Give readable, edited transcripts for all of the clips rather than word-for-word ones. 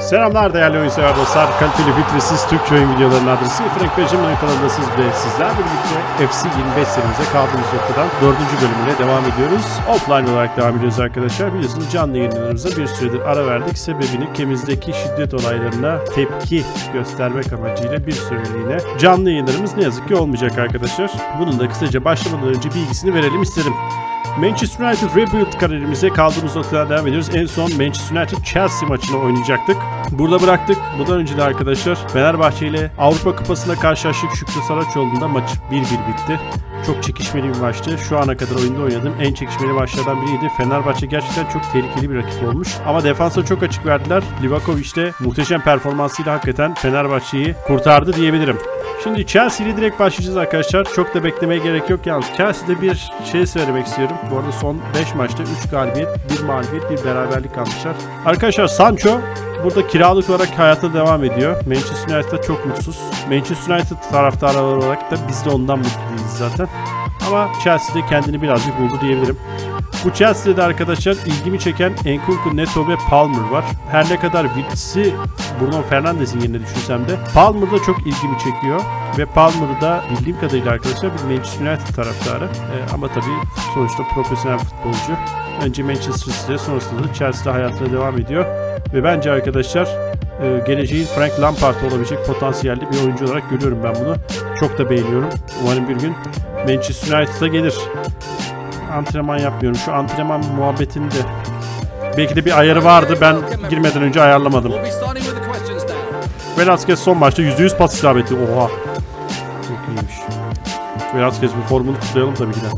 Selamlar değerli oyun sever dostlar. Kaliteli filtresiz Türkçe oyun videolarının adresi Frank Benjamin kanalında sizlerle birlikte FC 25 serimize kaldığımız noktadan 4. bölümüne devam ediyoruz. Offline olarak devam ediyoruz arkadaşlar. Biliyorsunuz canlı yayınlarımıza bir süredir ara verdik. Sebebini ülkemizdeki şiddet olaylarına tepki göstermek amacıyla bir süreliğine canlı yayınlarımız ne yazık ki olmayacak arkadaşlar. Bunun da kısaca başlamadan önce bilgisini verelim isterim. Manchester United Rebuild kariyerimize kaldığımız noktadan devam ediyoruz. En son Manchester United Chelsea maçını oynayacaktık. Burada bıraktık. Bundan önce de arkadaşlar Fenerbahçe ile Avrupa Kupası'nda karşılaştık. Şükrü Saraçoğlu'nda maç 1-1 bitti. Çok çekişmeli bir maçtı. Şu ana kadar oyunda oynadığım en çekişmeli maçlardan biriydi. Fenerbahçe gerçekten çok tehlikeli bir rakip olmuş. Ama defansa çok açık verdiler. Livakovic de muhteşem performansıyla hakikaten Fenerbahçe'yi kurtardı diyebilirim. Şimdi Chelsea ile direkt başlayacağız arkadaşlar. Çok da beklemeye gerek yok. Yalnız Chelsea'de bir şey söylemek istiyorum. Bu arada son 5 maçta 3 galibiyet, 1 mağlubiyet, 1 beraberlik almışlar. Arkadaşlar Sancho burada kiralık olarak hayata devam ediyor. Manchester United'da çok mutsuz. Manchester United taraftarı olarak da biz de ondan mutluyuz zaten. Ama Chelsea'de kendini birazcık buldu diyebilirim. Bu Chelsea'de de arkadaşlar ilgimi çeken Nkunku, Neto ve Palmer var. Her ne kadar Wils'i Bruno Fernandes'in yerine düşünsem de Palmer da çok ilgimi çekiyor. Ve Palmer'ı da bildiğim kadarıyla arkadaşlar bir Manchester United taraftarı. Ama tabii sonuçta profesyonel futbolcu. Önce Manchester City'de, sonrasında da Chelsea'de hayatına devam ediyor. Ve bence arkadaşlar geleceğin Frank Lampard olabilecek potansiyelli bir oyuncu olarak görüyorum ben bunu. Çok da beğeniyorum. Umarım bir gün Manchester United'a gelir. Antrenman yapmıyorum. Şu antrenman muhabbetinde belki de bir ayarı vardı. Ben girmeden önce ayarlamadım. Velasquez son maçta %100 pas isabeti. Oha. Çok iyiymiş. Velasquez bir formunu kutlayalım tabii ki de.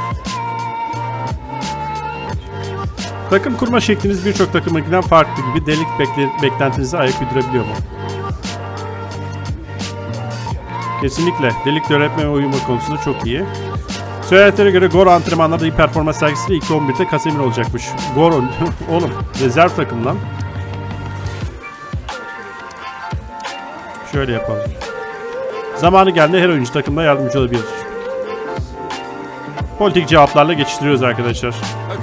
Takım kurma şekliniz birçok takımınkinden farklı gibi. Delik beklentinize ayak uydurabiliyor mu? Kesinlikle. Delikle öğretme ve uyuma konusunda çok iyi. Söylentilerine göre Goro antrenmanlarda iyi performans sergisiyle ilk 11'de Casemiro olacakmış. Goro oğlum rezerv takım lan. Şöyle yapalım. Zamanı geldiğinde her oyuncu takımda yardımcı olabilir. Politik cevaplarla geçiştiriyoruz arkadaşlar.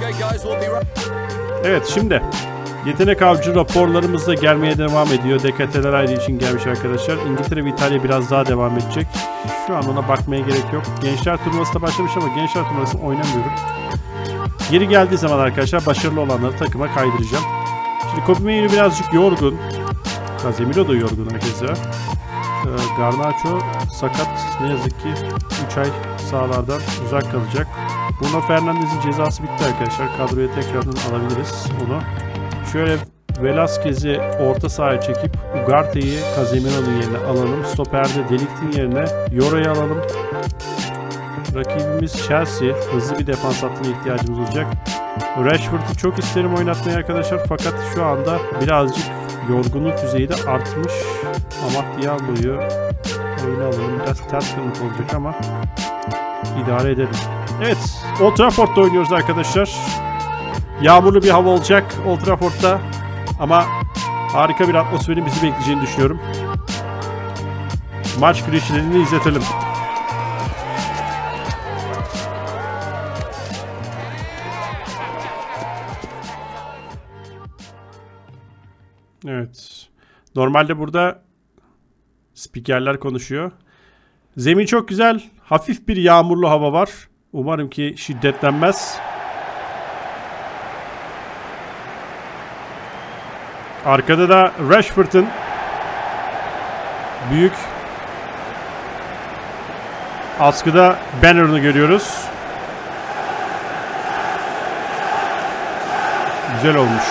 Evet şimdi yetenek avcı raporlarımız da gelmeye devam ediyor. DKT'ler ayrı için gelmiş arkadaşlar. İngiltere ve İtalya biraz daha devam edecek. Şu an ona bakmaya gerek yok. Gençler turnuvası da başlamış ama gençler turnuvasını oynamıyorum. Yeri geldiği zaman arkadaşlar başarılı olanları takıma kaydıracağım. Şimdi Kobe Mainoo birazcık yorgun. Casemiro da yorgun herkese. Garnacho sakat, ne yazık ki 3 ay sahalardan uzak kalacak. Bruno Fernandes'in cezası bitti arkadaşlar. Kadroya tekrardan alabiliriz onu. Şöyle Velasquez'i orta sahaya çekip Ugarte'yi Casemiro'nun yerine alalım. Stoper'de Delict'in yerine Yora'yı alalım. Rakibimiz Chelsea. Hızlı bir defans hattına ihtiyacımız olacak. Rashford'u çok isterim oynatmayı arkadaşlar. Fakat şu anda birazcık yorgunluk düzeyi de artmış. Amad Diallo'yu oyuna alalım. Biraz ters kırmızı olacak ama idare edelim. Evet, Old Trafford'da oynuyoruz arkadaşlar. Yağmurlu bir hava olacak Old Trafford'da. Ama harika bir atmosferin bizi bekleyeceğini düşünüyorum. Maç güreşlerini izletelim. Evet. Normalde burada spikerler konuşuyor. Zemin çok güzel. Hafif bir yağmurlu hava var. Umarım ki şiddetlenmez. Arkada da Rashford'un büyük askıda banner'ını görüyoruz. Güzel olmuş.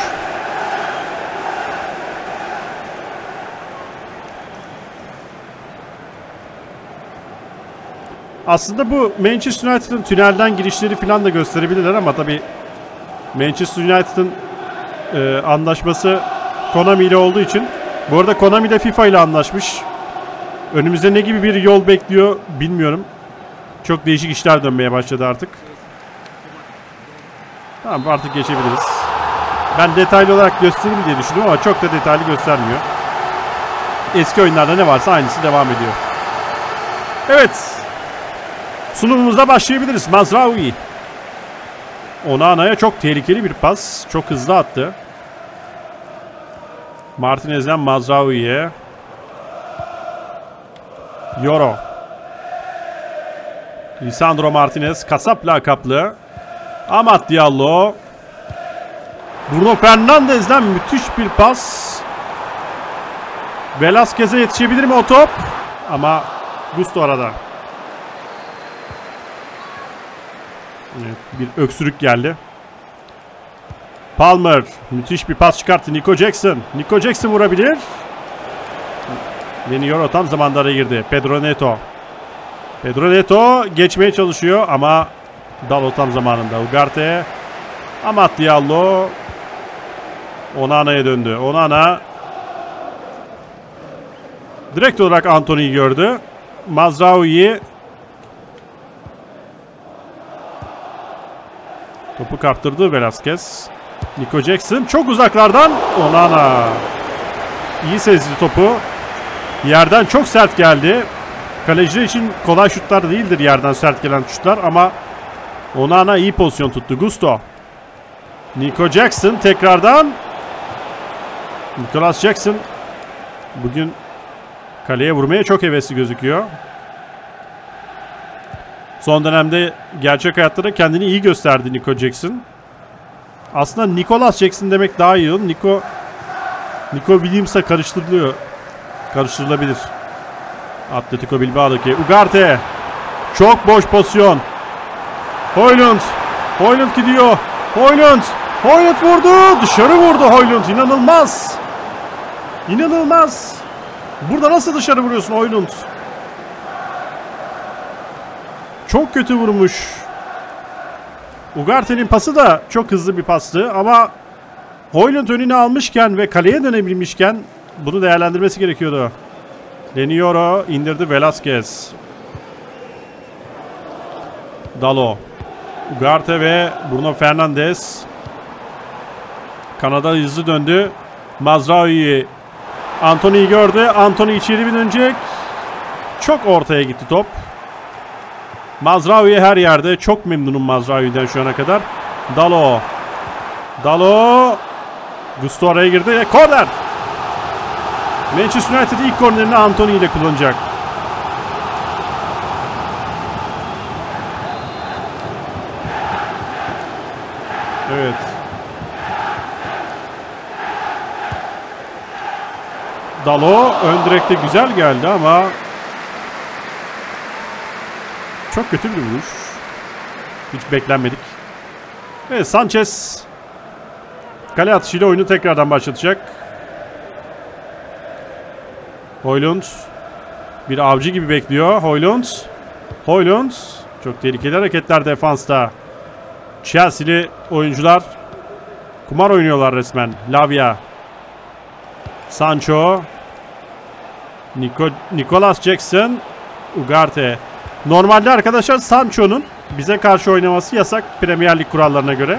Aslında bu Manchester United'ın tünelden girişleri falan da gösterebilirler ama tabii Manchester United'ın anlaşması Konami ile olduğu için. Bu arada Konami de FIFA ile anlaşmış. Önümüzde ne gibi bir yol bekliyor bilmiyorum. Çok değişik işler dönmeye başladı artık. Tamam, artık geçebiliriz. Ben detaylı olarak göstereyim diye düşündüm ama çok da detaylı göstermiyor. Eski oyunlarda ne varsa aynısı devam ediyor. Evet. Sunumumuza başlayabiliriz. Mazraoui. Onana'ya çok tehlikeli bir pas. Çok hızlı attı. Martinez'den Mazraoui'ye. Yoro. Lisandro Martinez. Kasap lakaplı. Amad Diallo. Bruno Fernandes'den müthiş bir pas. Velasquez'e yetişebilir mi o top? Ama Gusto arada. Evet, bir öksürük geldi. Palmer. Müthiş bir pas çıkarttı. Nico Jackson. Nico Jackson vurabilir. Deniyor, tam zamanda araya girdi. Pedro Neto. Pedro Neto geçmeye çalışıyor ama Dalo tam zamanında. Ugarte. Amad Diallo. Onana'ya döndü. Onana direkt olarak Antony'yi gördü. Mazraoui topu kaptırdı Velasquez. Nico Jackson çok uzaklardan. Onana iyi sezdi topu. Yerden çok sert geldi. Kaleciler için kolay şutlar değildir yerden sert gelen şutlar ama Onana iyi pozisyon tuttu. Gusto. Nico Jackson tekrardan. Nicolas Jackson bugün kaleye vurmaya çok hevesli gözüküyor. Son dönemde gerçek hayatta da kendini iyi gösterdi Nico Jackson. Aslında Nicolas Jackson demek daha iyi olur. Nico Williams'a karıştırılabilir. Atletico Bilbao'daki Ugarte. Çok boş pozisyon. Højlund. Højlund gidiyor. Højlund vurdu. Dışarı vurdu Højlund. İnanılmaz. İnanılmaz. Burada nasıl dışarı vuruyorsun Højlund? Çok kötü vurmuş. Ugarte'nin pası da çok hızlı bir pastı ama Højlund önüne almışken ve kaleye dönebilmişken bunu değerlendirmesi gerekiyordu. Deniyor, indirdi Velasquez. Dalo. Ugarte ve Bruno Fernandes. Kanada hızlı döndü. Mazraoui Antony'yi gördü. Antony içeri bir dönecek. Çok ortaya gitti top. Mazraoui her yerde. Çok memnunum Mazraoui'den şu ana kadar. Dalo. Gusto araya girdi. Korner. Manchester United ilk kornerini Antony ile kullanacak. Evet. Dalo ön direkte güzel geldi ama çok kötü bir vuruş. Hiç beklenmedik. Evet, Sanchez kale atışıyla oyunu tekrardan başlatacak. Højlund bir avcı gibi bekliyor. Højlund çok tehlikeli hareketler defansta. Chelsea'li oyuncular kumar oynuyorlar resmen. Lavia. Sancho. Nicolas Jackson. Ugarte. Normalde arkadaşlar Sancho'nun bize karşı oynaması yasak Premier Lig kurallarına göre.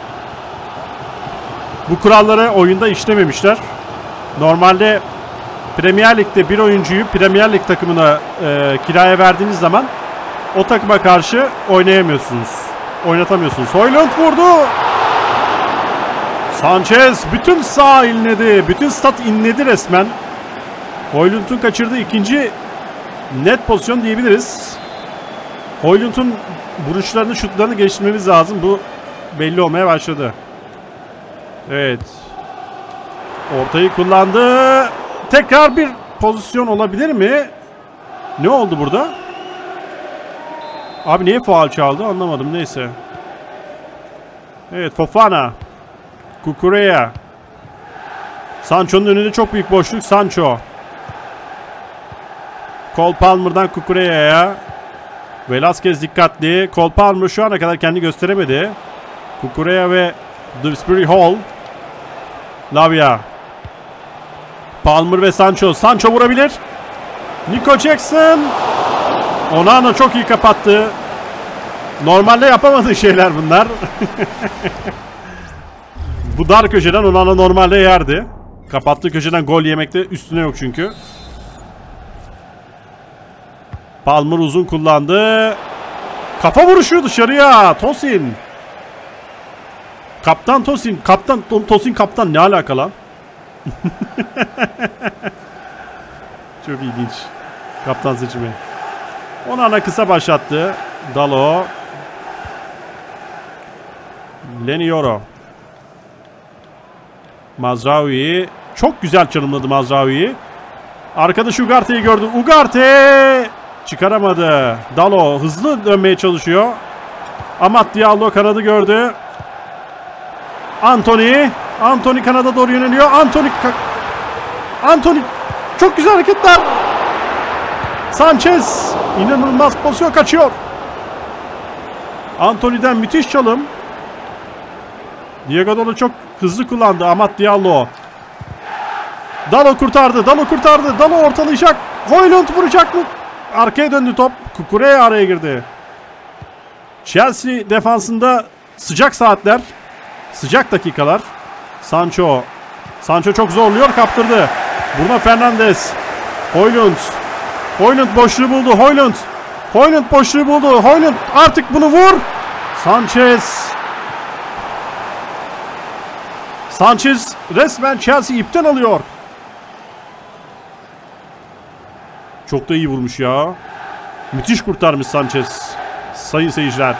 Bu kuralları oyunda işlememişler. Normalde Premier Lig'de bir oyuncuyu Premier Lig takımına kiraya verdiğiniz zaman o takıma karşı oynayamıyorsunuz. Oynatamıyorsunuz. Højlund vurdu. Sanchez bütün sağ inledi. Bütün stat inledi resmen. Højlund'un kaçırdığı ikinci net pozisyon diyebiliriz. Højlund'un vuruşlarını, şutlarını geliştirmemiz lazım. Bu belli olmaya başladı. Evet. Ortayı kullandı. Tekrar bir pozisyon olabilir mi? Ne oldu burada? Abi niye faul çaldı anlamadım, neyse. Evet, Fofana. Cucurella. Sancho'nun önünde çok büyük boşluk. Sancho. Cole Palmer'dan Cucurella'ya. Velasquez dikkatli. Cole Palmer şu ana kadar kendi gösteremedi. Cucurella ve Dewsbury Hall. Lavia. Palmer ve Sancho. Sancho vurabilir. Nico Jackson. Onana çok iyi kapattı. Normalde yapamadığı şeyler bunlar. Bu dar köşeden Onana normalde yerdi. Kapattığı köşeden gol yemekte üstüne yok çünkü. Palmer uzun kullandı. Kafa vuruşu dışarıya. Tosin. Kaptan Tosin. Tosin kaptan ne alaka lan? Çok ilginç. Kaptan seçimi. Onana kısa başlattı. Dalo. Lenioro. Mazraoui. Çok güzel çalımladı Mazraoui. Arkadaş Ugarte'yi gördü. Ugarte çıkaramadı. Dalo hızlı dönmeye çalışıyor. Amat Diallo kanadı gördü. Anthony kanada doğru yöneliyor. Anthony çok güzel hareketler. Sanchez inanılmaz pozisyon kaçıyor. Anthony'den müthiş çalım. Diego Dalo çok hızlı kullandı. Amat Diallo. Dalo kurtardı. Dalo ortalayacak. Højlund vuracak mı? Arkaya döndü top. Kukureya araya girdi. Chelsea defansında sıcak saatler. Sıcak dakikalar. Sancho çok zorluyor. Kaptırdı. Bruno Fernandes. Højlund boşluğu buldu. Højlund boşluğu buldu. Højlund artık bunu vur. Sanchez resmen Chelsea ipten alıyor. Çok da iyi vurmuş ya. Müthiş kurtarmış Sanchez. Sayın seyirciler.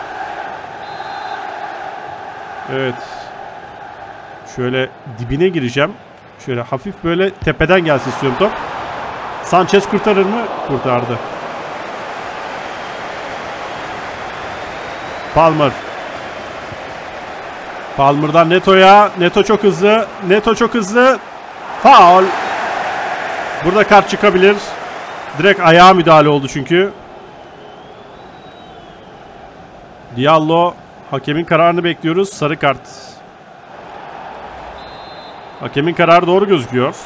Evet. Şöyle dibine gireceğim. Şöyle hafif böyle tepeden gelsin istiyorum top. Sanchez kurtarır mı? Kurtardı. Palmer'dan Neto'ya. Neto çok hızlı. Faul. Burada kart çıkabilir. Direkt ayağa müdahale oldu çünkü. Diallo. Hakemin kararını bekliyoruz. Sarı kart. Hakemin kararı doğru gözüküyor.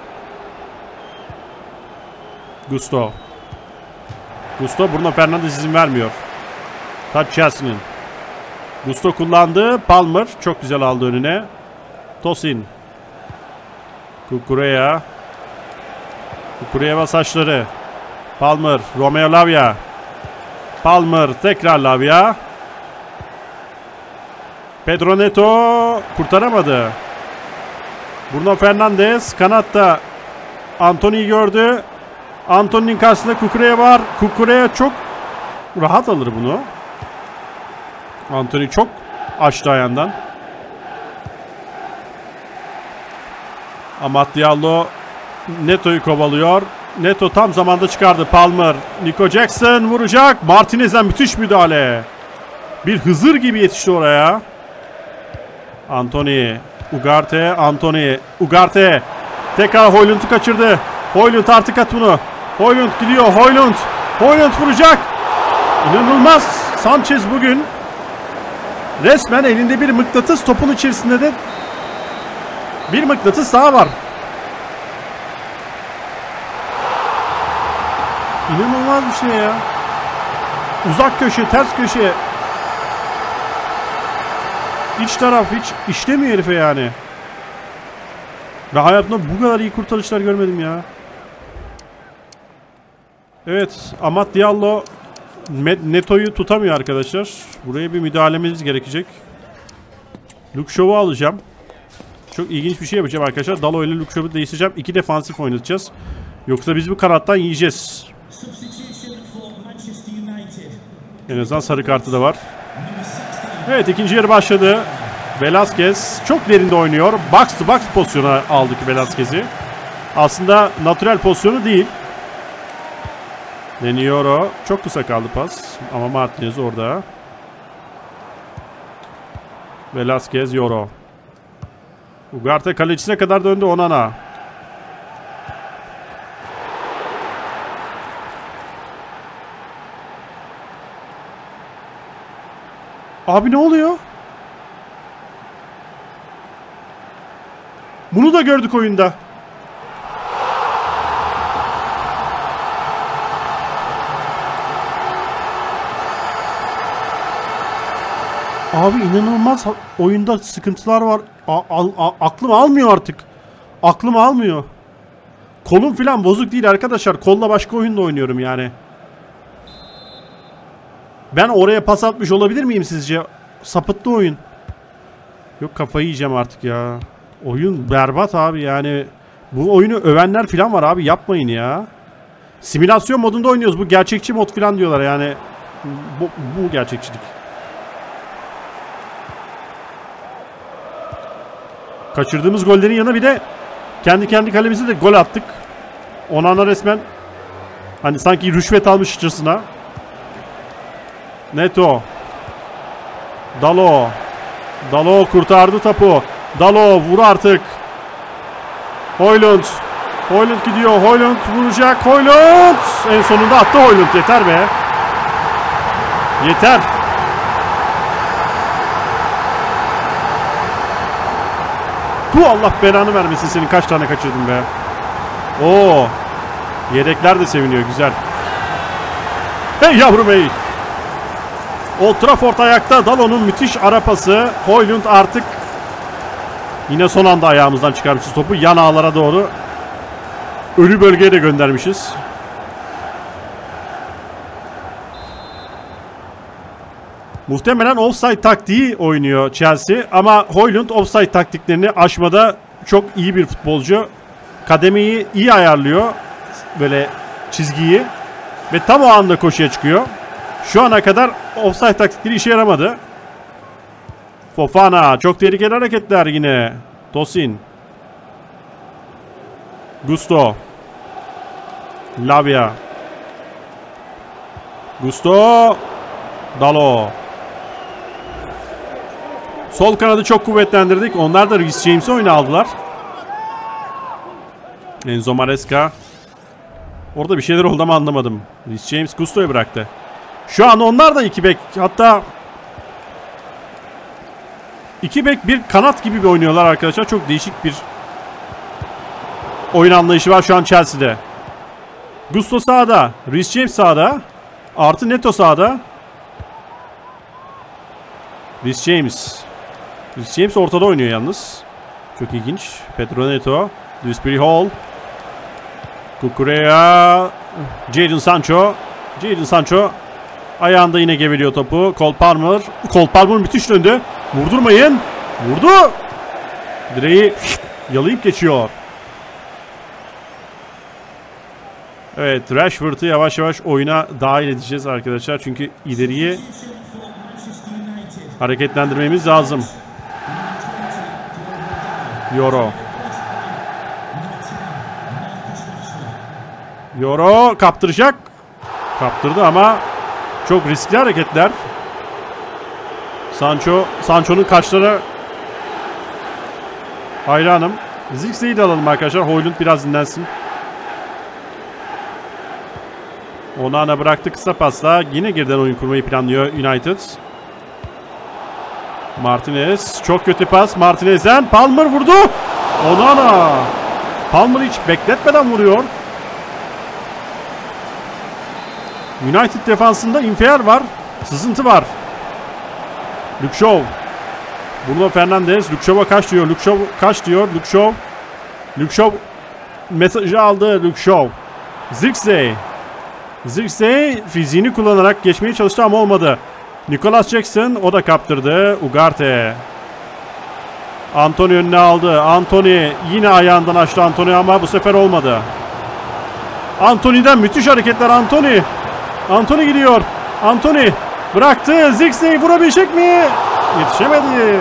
Gusto Bruno Fernandes izin vermiyor. Taç Chelsea'nin. Gusto kullandı. Palmer çok güzel aldı önüne. Tosin. Kukureya saçları. Palmer. Romeo Lavia. Palmer tekrar Lavia. Pedro Neto kurtaramadı. Bruno Fernandes kanatta. Anthony'yi gördü. Anthony'nin karşısında Kukureya var. Kukureya çok rahat alır bunu. Anthony çok açtı ayağından. Amat Diallo Neto'yu kovalıyor. Neto tam zamanda çıkardı. Palmer. Nico Jackson vuracak. Martinez'den müthiş müdahale. Bir Hızır gibi yetişti oraya. Anthony. Ugarte. Tekrar Højlund'u kaçırdı. Højlund artık at bunu. Højlund gidiyor. Højlund vuracak. İnanılmaz. Sanchez bugün resmen elinde bir mıknatıs, topun içerisinde de bir mıknatıs daha var. İnanılmaz bir şey ya. Uzak köşe, ters köşe. İç taraf hiç işlemiyor herife yani. Ben hayatımda bu kadar iyi kurtarışlar görmedim ya. Evet, Amat Diallo Neto'yu tutamıyor arkadaşlar. Buraya bir müdahalemiz gerekecek. Luke Shaw'u alacağım. Çok ilginç bir şey yapacağım arkadaşlar. Dalo ile Luke Shaw'u değiştireceğim. 2 defansif oynatacağız. Yoksa biz bu kanattan yiyeceğiz. En azından sarı kartı da var. Evet, ikinci yarı başladı. Velasquez çok derinde oynuyor. Box to box pozisyona aldık Velasquez'i. Aslında natürel pozisyonu değil. Lenioro. Çok kısa kaldı pas. Ama Martinez orada. Velasquez, Yoro. Ugarte kalecisine kadar döndü Onana. Abi ne oluyor? Bunu da gördük oyunda. Abi inanılmaz oyunda sıkıntılar var. Aklım almıyor artık. Aklım almıyor. Kolum falan bozuk değil arkadaşlar. Kolla başka oyunda oynuyorum yani. Ben oraya pas atmış olabilir miyim sizce? Sapıttı oyun. Yok, kafayı yiyeceğim artık ya. Oyun berbat abi yani. Bu oyunu övenler falan var abi, yapmayın ya. Simülasyon modunda oynuyoruz. Bu gerçekçi mod falan diyorlar yani. Bu gerçekçilik. Kaçırdığımız gollerin yanına bir de kendi kalemize de gol attık. Onana resmen hani sanki rüşvet almışçasına. Neto. Dalo kurtardı topu. Dalo vur artık. Højlund gidiyor. Højlund vuracak. Højlund en sonunda attı Højlund. Yeter be. Yeter. Bu Allah belanı vermesin, senin kaç tane kaçırdın be. Oo. Yedekler de seviniyor, güzel. Hey yavrum hey. Old Trafford ayakta. Dalo'nun müthiş ara pası. Højlund artık yine son anda ayağımızdan çıkarmışız topu. Yan ağlara doğru. Ölü bölgeye de göndermişiz. Muhtemelen offside taktiği oynuyor Chelsea. Ama Højlund offside taktiklerini aşmada çok iyi bir futbolcu. Kademeyi iyi ayarlıyor. Böyle çizgiyi. Ve tam o anda koşuya çıkıyor. Şu ana kadar offside taktikleri işe yaramadı. Fofana. Çok tehlikeli hareketler yine. Tosin. Gusto. Lavia. Gusto. Dalo. Sol kanadı çok kuvvetlendirdik. Onlar da Reece James'i oyuna aldılar. Enzo Maresca. Orada bir şeyler oldu ama anlamadım. Reece James Gusto'yu bıraktı. Şu an onlar da iki bek. Hatta iki bek bir kanat gibi bir oynuyorlar arkadaşlar. Çok değişik bir oyun anlayışı var şu an Chelsea'de. Gusto sağda. Reece James sağda. Artı Neto sağda. Reece James ortada oynuyor yalnız. Çok ilginç. Pedro Neto. Dewsbury Hall. Cucurella. Jadon Sancho. Ayağında yine geveliyor topu. Cole Palmer müthiş döndü. Vurdurmayın. Vurdu. Direği yalayıp geçiyor. Evet, Rashford'u yavaş yavaş oyuna dahil edeceğiz arkadaşlar. Çünkü ileriyi hareketlendirmemiz lazım. Euro kaptıracak. Kaptırdı ama çok riskli hareketler. Sancho'nun kaçlara hayranım. Zirkzey'i de alalım arkadaşlar. Højlund biraz dinlensin. Onana bıraktı kısa pasla. Yine geriden oyun kurmayı planlıyor United. Martinez. Çok kötü pas. Martinez'den Palmer vurdu. Onana. Palmer hiç bekletmeden vuruyor. United defansında infial var. Sızıntı var. Luke Shaw. Bruno Fernandes. Luke Shaw'a kaç diyor. Luke Shaw mesajı aldı. Luke Shaw. Zirkzee fiziğini kullanarak geçmeye çalıştı ama olmadı. Nicholas Jackson o da kaptırdı. Ugarte. Antony önüne aldı. Antony yine ayağından açtı Antony ama bu sefer olmadı. Antony'den müthiş hareketler. Antony gidiyor. Antony bıraktı. Zirkzee vurabilecek mi? Yetişemedi.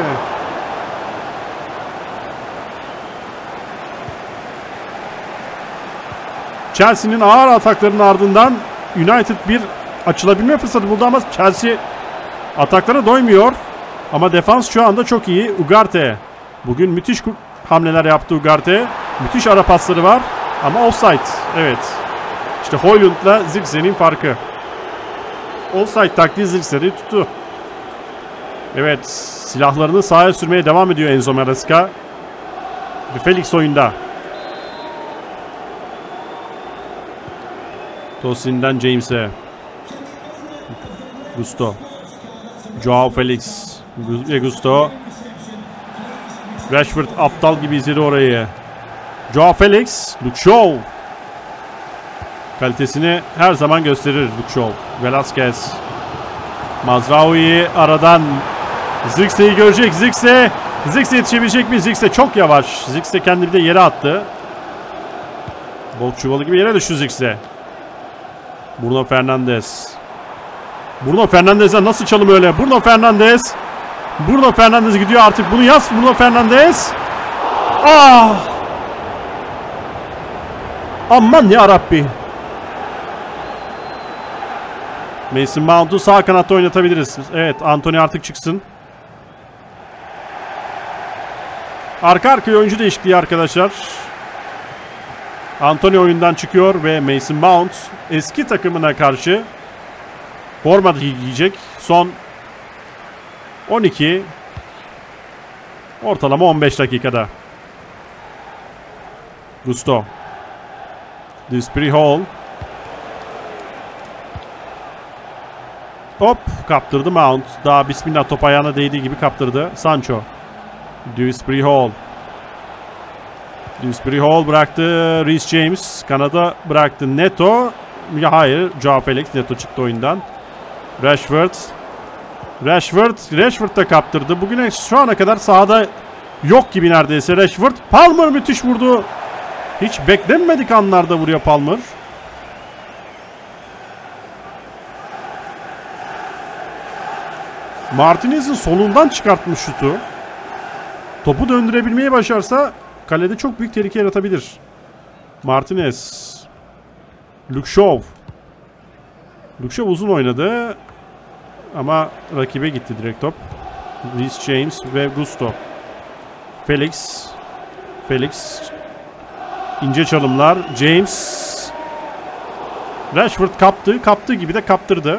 Chelsea'nin ağır ataklarının ardından United bir açılabilme fırsatı buldu ama Chelsea ataklara doymuyor. Ama defans şu anda çok iyi. Ugarte. Bugün müthiş hamleler yaptı Ugarte. Müthiş ara pasları var. Ama offside. Evet. İşte Højlund'la Zirkzee'nin farkı. Offside taktiği Zirkzee'yi tuttu. Evet. Silahlarını sahaya sürmeye devam ediyor Enzo Maresca. Ve Felix oyunda. Tosin'den James'e. Gusto. Joao Felix. Ve Gusto. Rashford aptal gibi izledi orayı. Joao Felix. Luke Shaw. Kalitesini her zaman gösterir Luke Shaw. Velasquez. Mazraoui aradan. Zirkzee'yi görecek. Zirkzee yetişebilecek mi? Zirkzee çok yavaş. Zirkzee kendini de yere attı. Bok çuvalı gibi yere düştü Zirkse. Bruno Fernandes. Bruno Fernandes'e nasıl çalım öyle? Bruno Fernandes. Bruno Fernandes gidiyor artık. Bunu yaz Bruno Fernandes. Ah! Aman ya Rabbi. Mason Mount'u sağ kanatta oynatabiliriz. Evet, Anthony artık çıksın. Arka arkaya oyuncu değişikliği arkadaşlar. Anthony oyundan çıkıyor ve Mason Mount eski takımına karşı forma giyecek. Son 12 ortalama 15 dakikada. Gusto. Dewsbury Hall. Hop, kaptırdı Mount. Daha bismillah top ayağına değdiği gibi kaptırdı. Sancho. Dewsbury Hall. Dewsbury Hall bıraktı. Reece James. Kanada bıraktı. Neto. Ya hayır. Joao Felix. Neto çıktı oyundan. Rashford. Rashford da kaptırdı. Bugüne şu ana kadar sahada yok gibi neredeyse Rashford. Palmer müthiş vurdu. Hiç beklenmedik anlarda vuruyor Palmer. Martinez'in solundan çıkartmış şutu. Topu döndürebilmeyi başarsa kalede çok büyük tehlike yaratabilir. Martinez. Luke Shaw. Luke Shaw uzun oynadı. Ama rakibe gitti direkt top. Reece James ve Gusto. Felix. İnce çalımlar. James. Rashford kaptı. Kaptığı gibi de kaptırdı.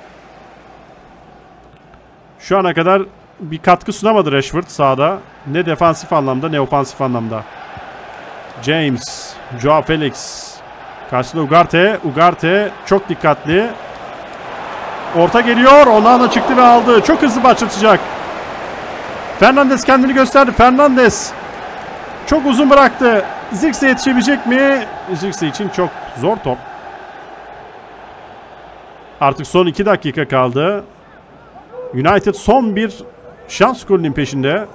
Şu ana kadar bir katkı sunamadı Rashford sahada. Ne defansif anlamda ne ofansif anlamda. James. Joao Felix. Karşısında Ugarte. Ugarte çok dikkatli. Orta geliyor. Onana çıktı ve aldı. Çok hızlı başlatacak. Fernandes kendini gösterdi. Fernandes. Çok uzun bıraktı. Zirkse yetişebilecek mi? Zirkse için çok zor top. Artık son 2 dakika kaldı. United son bir şans golünün peşinde.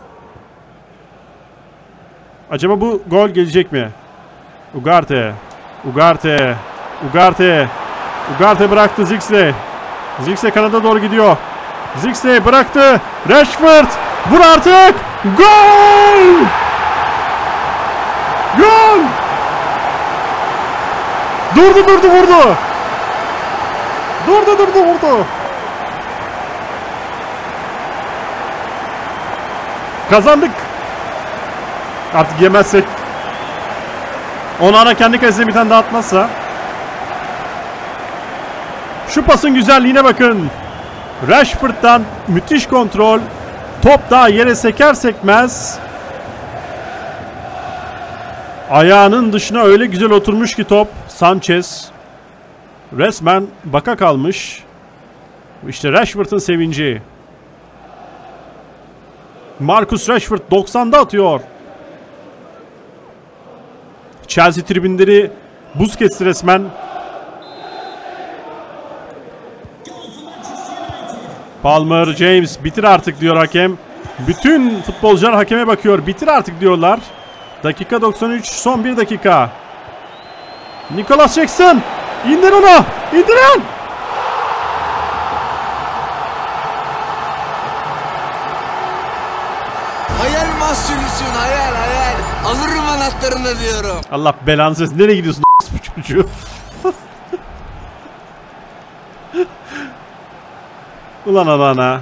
Acaba bu gol gelecek mi? Ugarte bıraktı Zirkse. Zirkse kanada doğru gidiyor. Zirkse bıraktı. Rashford vur artık. Gol! Gol! Durdu vurdu. Vurdu. Kazandık. Artık yemezsek. Onana kendi kalesine bir tane daha atmazsa. Şu pasın güzelliğine bakın. Rashford'dan müthiş kontrol. Top daha yere seker sekmez ayağının dışına öyle güzel oturmuş ki top. Sanchez resmen baka kalmış. İşte Rashford'un sevinci. Marcus Rashford 90'da atıyor. Chelsea tribünleri buz kesti resmen. Palmer, James bitir artık diyor hakem. Bütün futbolcular hakeme bakıyor. Bitir artık diyorlar. Dakika 93, son 1 dakika. Nicholas Jackson. İndir onu. İndirin. Hayal mahsulüsün, hayal. Alırım anahtarını diyorum. Allah belanı versin. Nereye gidiyorsun bu çocuğu? Ulan ana.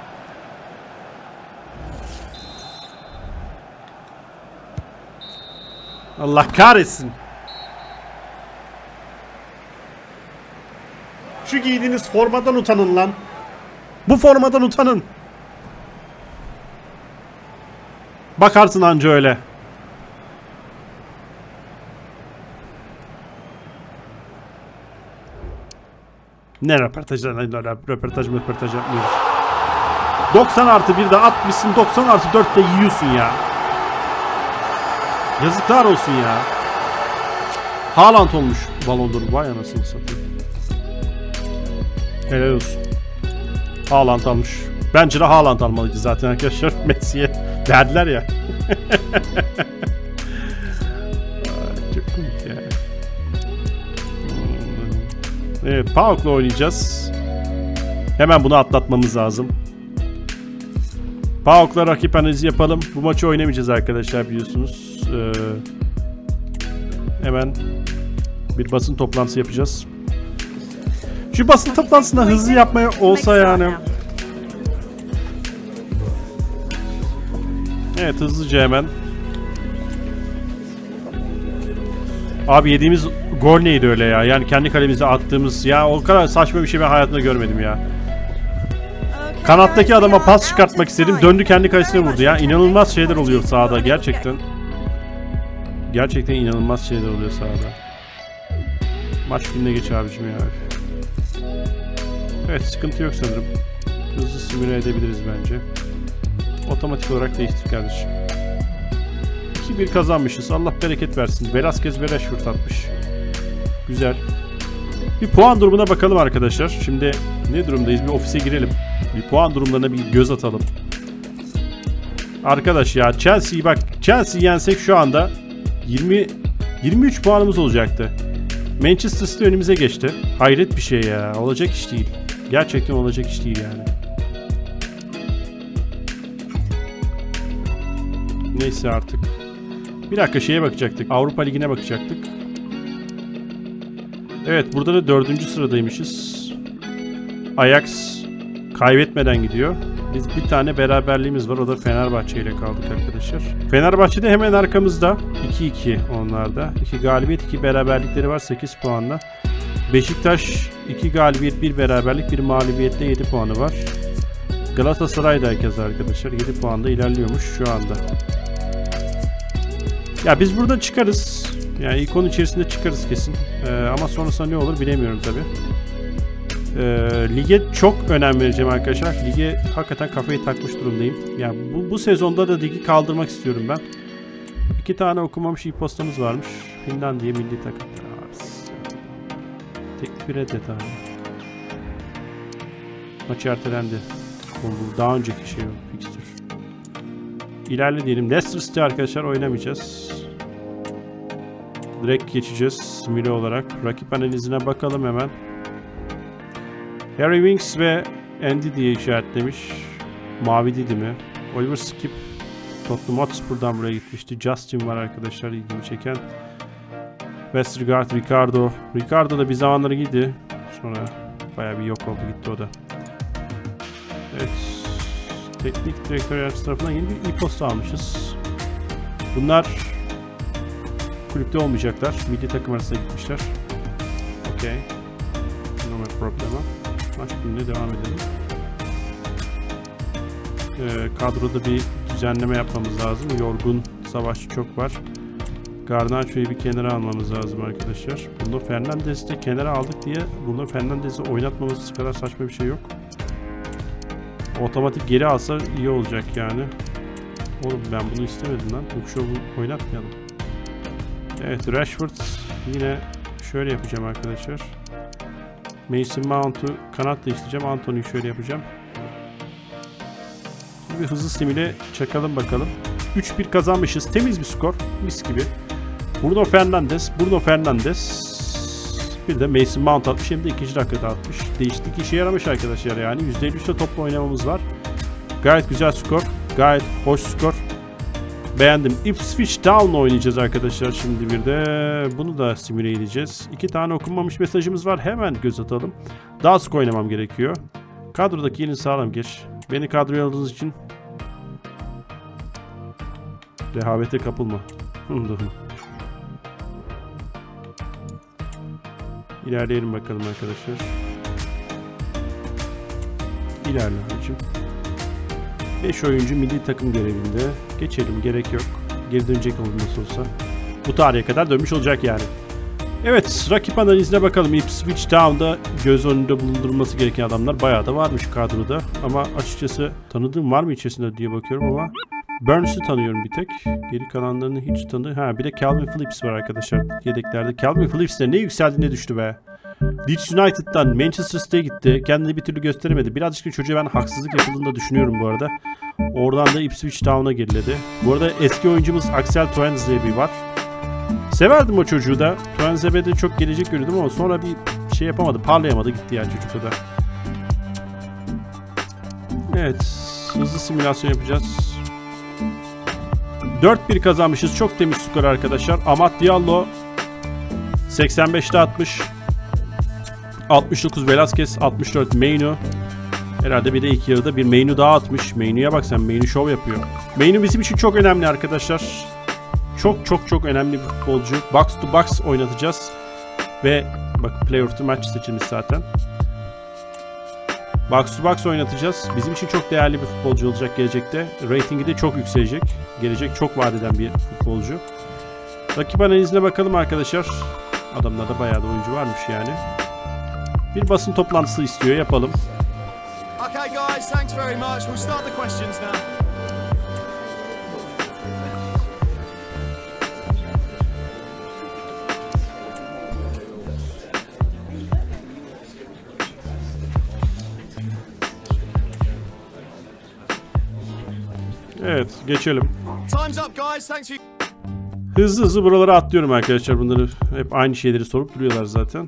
Allah kahretsin. Şu giydiğiniz formadan utanın lan. Bu formadan utanın. Bakarsın anca öyle. Ne röportajlar, röportaj yapmıyoruz. 90+1'de atmışsın, 90+4'te yiyorsun ya. Yazıklar olsun ya. Haaland olmuş Ballon d'Or. Vay anasını satayım. Helal olsun. Haaland almış. Bence de Haaland almalıydı zaten arkadaşlar. Messi'ye verdiler ya. Çok komik ya. Evet, PAOK'la oynayacağız. Hemen bunu atlatmamız lazım. PAOK'la rakip analizi yapalım. Bu maçı oynamayacağız arkadaşlar, biliyorsunuz. Hemen bir basın toplantısı yapacağız. Şu basın toplantısında hızlı yapmaya olsa yani. Evet, hızlıca hemen. Abi yediğimiz gol neydi öyle ya? Yani kendi kalemize attığımız, ya o kadar saçma bir şey ben hayatımda görmedim ya. Kanattaki adama pas çıkartmak istedim, döndü kendi kalesine vurdu ya. İnanılmaz şeyler oluyor sahada gerçekten. Gerçekten inanılmaz şeyler oluyor sahada. Maç gününe geç abicim ya. Evet, sıkıntı yok sanırım. Hızlı simüle edebiliriz bence. Otomatik olarak değiştir kardeşim. 2-1 kazanmışız. Allah bereket versin. Velasquez ve Rashford atmış. Güzel. Bir puan durumuna bakalım arkadaşlar. Şimdi ne durumdayız? Bir ofise girelim. Bir puan durumlarına bir göz atalım. Arkadaş ya, Chelsea'yi bak. Chelsea'yi yensek şu anda 23 puanımız olacaktı. Manchester City önümüze geçti. Hayret bir şey ya. Olacak iş değil. Gerçekten olacak iş değil yani. Neyse artık. Bir dakika şeye bakacaktık. Avrupa Ligi'ne bakacaktık. Evet, burada da 4. sıradaymışız. Ajax kaybetmeden gidiyor. Biz bir tane beraberliğimiz var. O da Fenerbahçe ile kaldık arkadaşlar. Fenerbahçe'de hemen arkamızda. 2-2 onlarda. 2 galibiyet, 2 beraberlikleri var 8 puanla. Beşiktaş 2 galibiyet, 1 beraberlik, 1 mağlubiyetle 7 puanı var. Galatasaray da herkese arkadaşlar 7 puanda ilerliyormuş şu anda. Ya biz buradan çıkarız. Yani ilk 10 içerisinde çıkarız kesin. Ama sonrasında ne olur bilemiyorum tabi. Lige çok önem vereceğim arkadaşlar. Lige hakikaten kafayı takmış durumdayım. Yani bu sezonda da ligi kaldırmak istiyorum ben. 2 tane okumamış e-postamız varmış. Finlandiya milli takım. Teklif reddet abi. Maç ertelendi. Daha önceki şey o. Fixtür. İlerle diyelim. Leicester City arkadaşlar oynamayacağız. Direkt geçeceğiz simüle olarak. Rakip analizine bakalım hemen. Harry Winks ve Andy diye işaretlemiş. Mavi Didi mi? Oliver Skip Tottenham Hotspur'dan buraya gitmişti. Justin var arkadaşlar ilgimi çeken. Westergaard, Ricardo. Ricardo da bir zamanları giydi. Sonra bayağı bir yok oldu gitti o da. Evet. Teknik direktör yardımcısı tarafından yeni bir e-posta almışız. Bunlar kulüpte olmayacaklar. Milli takım arasında gitmişler. Okey. No problem. Maç gününe devam edelim. Kadroda bir düzenleme yapmamız lazım. Yorgun savaşçı çok var. Garnacho'yu bir kenara almamız lazım arkadaşlar. Bruno Fernandes'i de kenara aldık diye Bruno Fernandes'i oynatmamız kadar saçma bir şey yok. Otomatik geri alsa iyi olacak yani. Oğlum ben bunu istemedim lan. Bu şovu oynatmayalım. Evet, Rashford yine şöyle yapacağım arkadaşlar. Mason Mount'u kanat değiştireceğim. Anthony'yi şöyle yapacağım. Şimdi bir hızlı simüle çakalım bakalım. 3-1 kazanmışız. Temiz bir skor. Mis gibi. Bruno Fernandes. Bir de Mason Mount atmış. Hem de 2. dakikada atmış. Değişiklik işe yaramış arkadaşlar yani. %53'te topla oynamamız var. Gayet güzel skor. Gayet hoş skor. Beğendim. Ipswich Town'la oynayacağız arkadaşlar şimdi bir de. Bunu da simüle edeceğiz. 2 tane okunmamış mesajımız var. Hemen göz atalım. Daha sık oynamam gerekiyor. Kadrodaki yerini sağlam geç. Beni kadroya aldığınız için rehavete kapılma. İlerleyelim bakalım arkadaşlar. İlerle abicim. 5 oyuncu milli takım görevinde. Geçelim, gerek yok. Geri dönecek olması olsa. Bu tarihe kadar dönmüş olacak yani. Evet, rakip analizine bakalım. Ipswich Town'da göz önünde bulundurulması gereken adamlar bayağı da varmış kadroda. Ama açıkçası tanıdığım var mı içerisinde diye bakıyorum ama Burns'ü tanıyorum bir tek. Geri kalanlarını hiç tanıdım. Ha, bir de Calvin Phillips var arkadaşlar yedeklerde. Calvin Phillips de ne yükseldi ne düştü be. Leeds United'dan Manchester City'ye gitti. Kendini bir türlü gösteremedi. Birazcık da çocuğa ben haksızlık yapıldığını da düşünüyorum bu arada. Oradan da Ipswich Town'a geriledi. Bu arada eski oyuncumuz Axel Tuanzebe var. Severdim o çocuğu da. Tuanzebe'de çok gelecek görüyordum ama sonra bir şey yapamadı, parlayamadı, gitti yani çocuk da. Evet, hızlı simülasyon yapacağız. 4-1 kazanmışız. Çok temiz skor arkadaşlar. Amad Diallo 85'te 60. 69 Velasquez, 64 Meynu. Herhalde bir de ilk yarıda bir Meynu daha atmış. Meynu'ya bak sen, Meynu şov yapıyor. Meynu bizim için çok önemli arkadaşlar. Çok önemli bir futbolcu. Box to box oynatacağız. Ve bak, player of the match seçilmiş zaten. Box to box oynatacağız. Bizim için çok değerli bir futbolcu olacak gelecekte. Ratingi de çok yükselecek. Gelecek çok vaat eden bir futbolcu. Rakip analizine bakalım arkadaşlar. Adamlarda bayağı da oyuncu varmış yani. Bir basın toplantısı istiyor, yapalım. Okay guys, thanks very much. We'll start the questions now. Evet, geçelim. Time's up guys. Thanks for Hızlı buralara atlıyorum arkadaşlar. Bunları hep aynı şeyleri sorup duruyorlar zaten.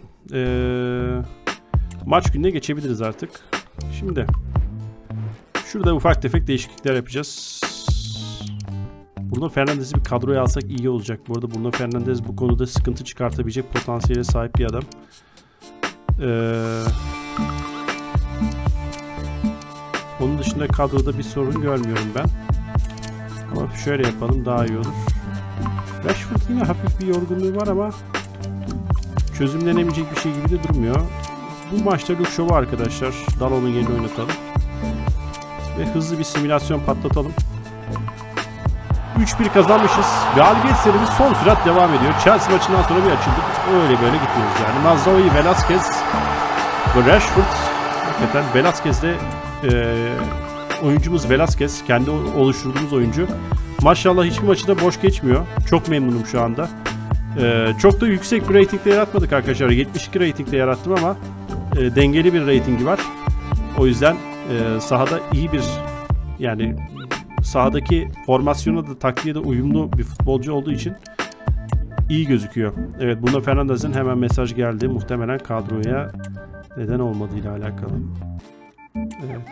Maç gününe geçebiliriz artık. Şimdi şurada ufak tefek değişiklikler yapacağız. Bruno Fernandes'i bir kadroya alsak iyi olacak. Bu arada Bruno Fernandes bu konuda sıkıntı çıkartabilecek potansiyele sahip bir adam. Onun dışında kadroda bir sorun görmüyorum ben. Ama şöyle yapalım, daha iyi olur. Rashford yine hafif bir yorgunluğu var ama çözümlenebilecek bir şey gibi de durmuyor. Bu maçta Luke Shaw'u arkadaşlar Dalot'un yerine oynatalım. Ve hızlı bir simülasyon patlatalım. 3-1 kazanmışız. Galibiyet serimiz son sürat devam ediyor. Chelsea maçından sonra bir açıldık. Öyle böyle gitmiyoruz yani. Mazraoui, Velasquez ve Rashford. Hakikaten Velasquez'de oyuncumuz Velasquez. Kendi oluşturduğumuz oyuncu. Maşallah hiçbir maçı da boş geçmiyor. Çok memnunum şu anda. Çok da yüksek bir ratingle yaratmadık arkadaşlar. 72 ratingle yarattım ama dengeli bir ratingi var. O yüzden sahada iyi bir, yani sahadaki formasyona da taktiğe de uyumlu bir futbolcu olduğu için iyi gözüküyor. Evet, Bruno Fernandes'in hemen mesaj geldi. Muhtemelen kadroya neden olmadığıyla alakalı. Evet.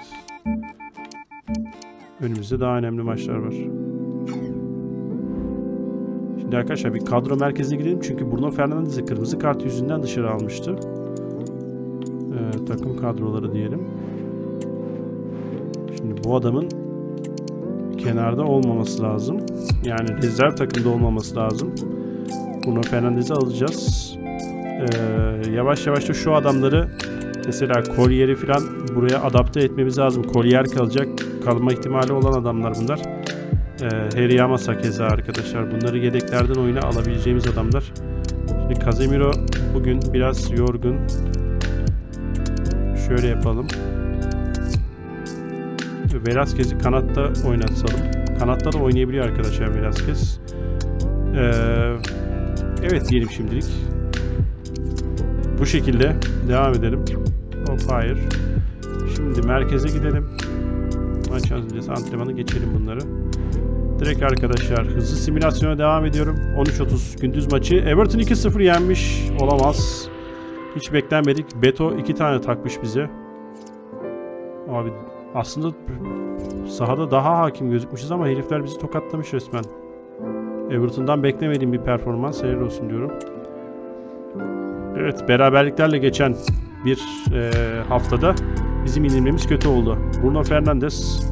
Önümüzde daha önemli maçlar var. Şimdi arkadaşlar bir kadro merkezine girelim çünkü Bruno Fernandes'i kırmızı kart yüzünden dışarı almıştı. Takım kadroları diyelim. Şimdi bu adamın kenarda olmaması lazım. Yani rezerv takımda olmaması lazım. Bruno Fernandes'i alacağız. Yavaş yavaş da şu adamları, mesela Collier'i falan buraya adapte etmemiz lazım. Collier kalma ihtimali olan adamlar bunlar. Harry Yamasa keza arkadaşlar. Bunları yedeklerden oyuna alabileceğimiz adamlar. Şimdi Casemiro bugün biraz yorgun. Şöyle yapalım. Velasquez'i kanatta oynatalım. Kanatta da oynayabiliyor arkadaşlar Velasquez. Evet diyelim şimdilik. Bu şekilde devam edelim. Hop, hayır. Şimdi merkeze gidelim. Maç öncesi antrenmanı geçelim bunları. Direkt arkadaşlar hızlı simülasyona devam ediyorum. 13.30 gündüz maçı. Everton 2-0 yenmiş. Olamaz. Hiç beklenmedik. Beto 2 tane takmış bize. Abi aslında sahada daha hakim gözükmüşüz ama herifler bizi tokatlamış resmen. Everton'dan beklemediğim bir performans. Helal olsun diyorum. Evet, beraberliklerle geçen bir haftada bizim inilmemiz kötü oldu. Bruno Fernandes,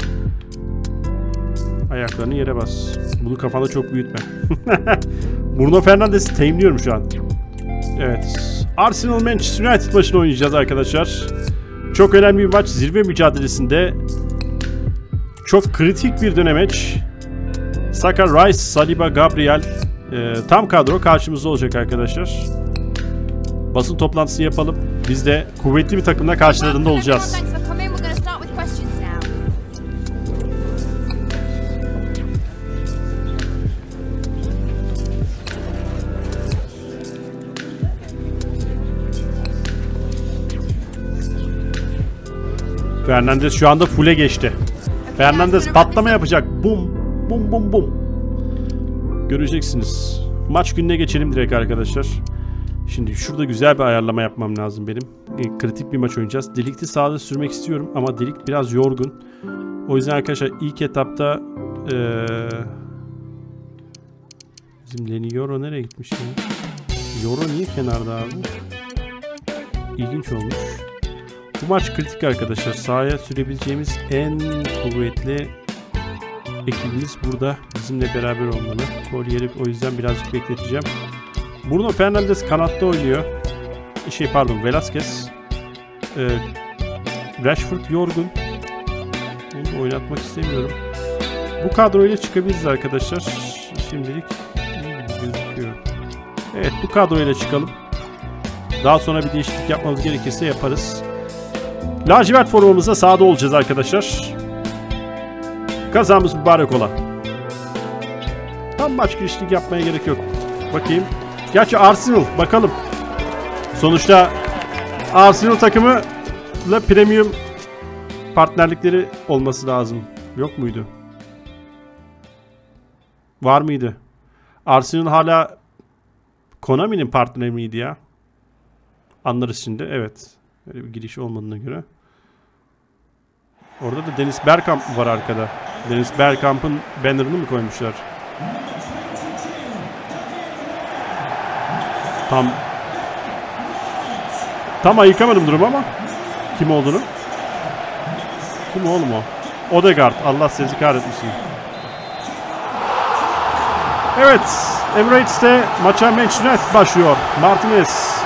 ayaklarını yere bas. Bunu kafanda çok büyütme. Bruno Fernandes'i teamliyorum şu an. Evet. Arsenal Manchester United maçını oynayacağız arkadaşlar. Çok önemli bir maç. Zirve mücadelesinde çok kritik bir dönemeç. Saka, Rice, Saliba, Gabriel tam kadro karşımızda olacak arkadaşlar. Basın toplantısı yapalım. Biz de kuvvetli bir takımla karşılarında olacağız. Fernandes şu anda full'e geçti. Fernandes patlama yapacak. Bum bum bum bum. Göreceksiniz. Maç gününe geçelim direkt arkadaşlar. Şimdi şurada güzel bir ayarlama yapmam lazım benim. Kritik bir maç oynayacağız. De Ligt'i sahada sürmek istiyorum ama De Ligt biraz yorgun. O yüzden arkadaşlar ilk etapta bizim Leni Yoro nereye gitmiş ya? Yoro niye kenarda abi? İlginç olmuş. Bu maç kritik arkadaşlar. Sahaya sürebileceğimiz en kuvvetli ekibimiz burada bizimle beraber olmalı. Kolyer'i o yüzden birazcık bekleteceğim. Bruno Fernandes kanatta oynuyor. Velasquez. Rashford yorgun. Onu oynatmak istemiyorum. Bu kadroyla çıkabiliriz arkadaşlar. Şimdilik iyi gibi gözüküyor. Evet, bu kadroyla çıkalım. Daha sonra bir değişiklik yapmamız gerekirse yaparız. Lacivert formamızda sahada olacağız arkadaşlar. Kazamız mübarek ola. Tam maç girişlik yapmaya gerek yok. Bakayım. Gerçi Arsenal bakalım. Sonuçta Arsenal takımı ile premium partnerlikleri olması lazım. Yok muydu? Var mıydı? Arsenal hala Konami'nin partneri miydi ya? Anlarız şimdi. Evet. Öyle bir giriş olmadığına göre. Orada da Dennis Bergkamp var arkada. Dennis Bergkamp'ın banner'ını mı koymuşlar? Tam ayıkamadım durumu ama kim olduğunu. Kim oğlum o? Odegaard. Allah sizi kahretmesin. Evet. Emirates'te maça Manchester United başlıyor. Martinez.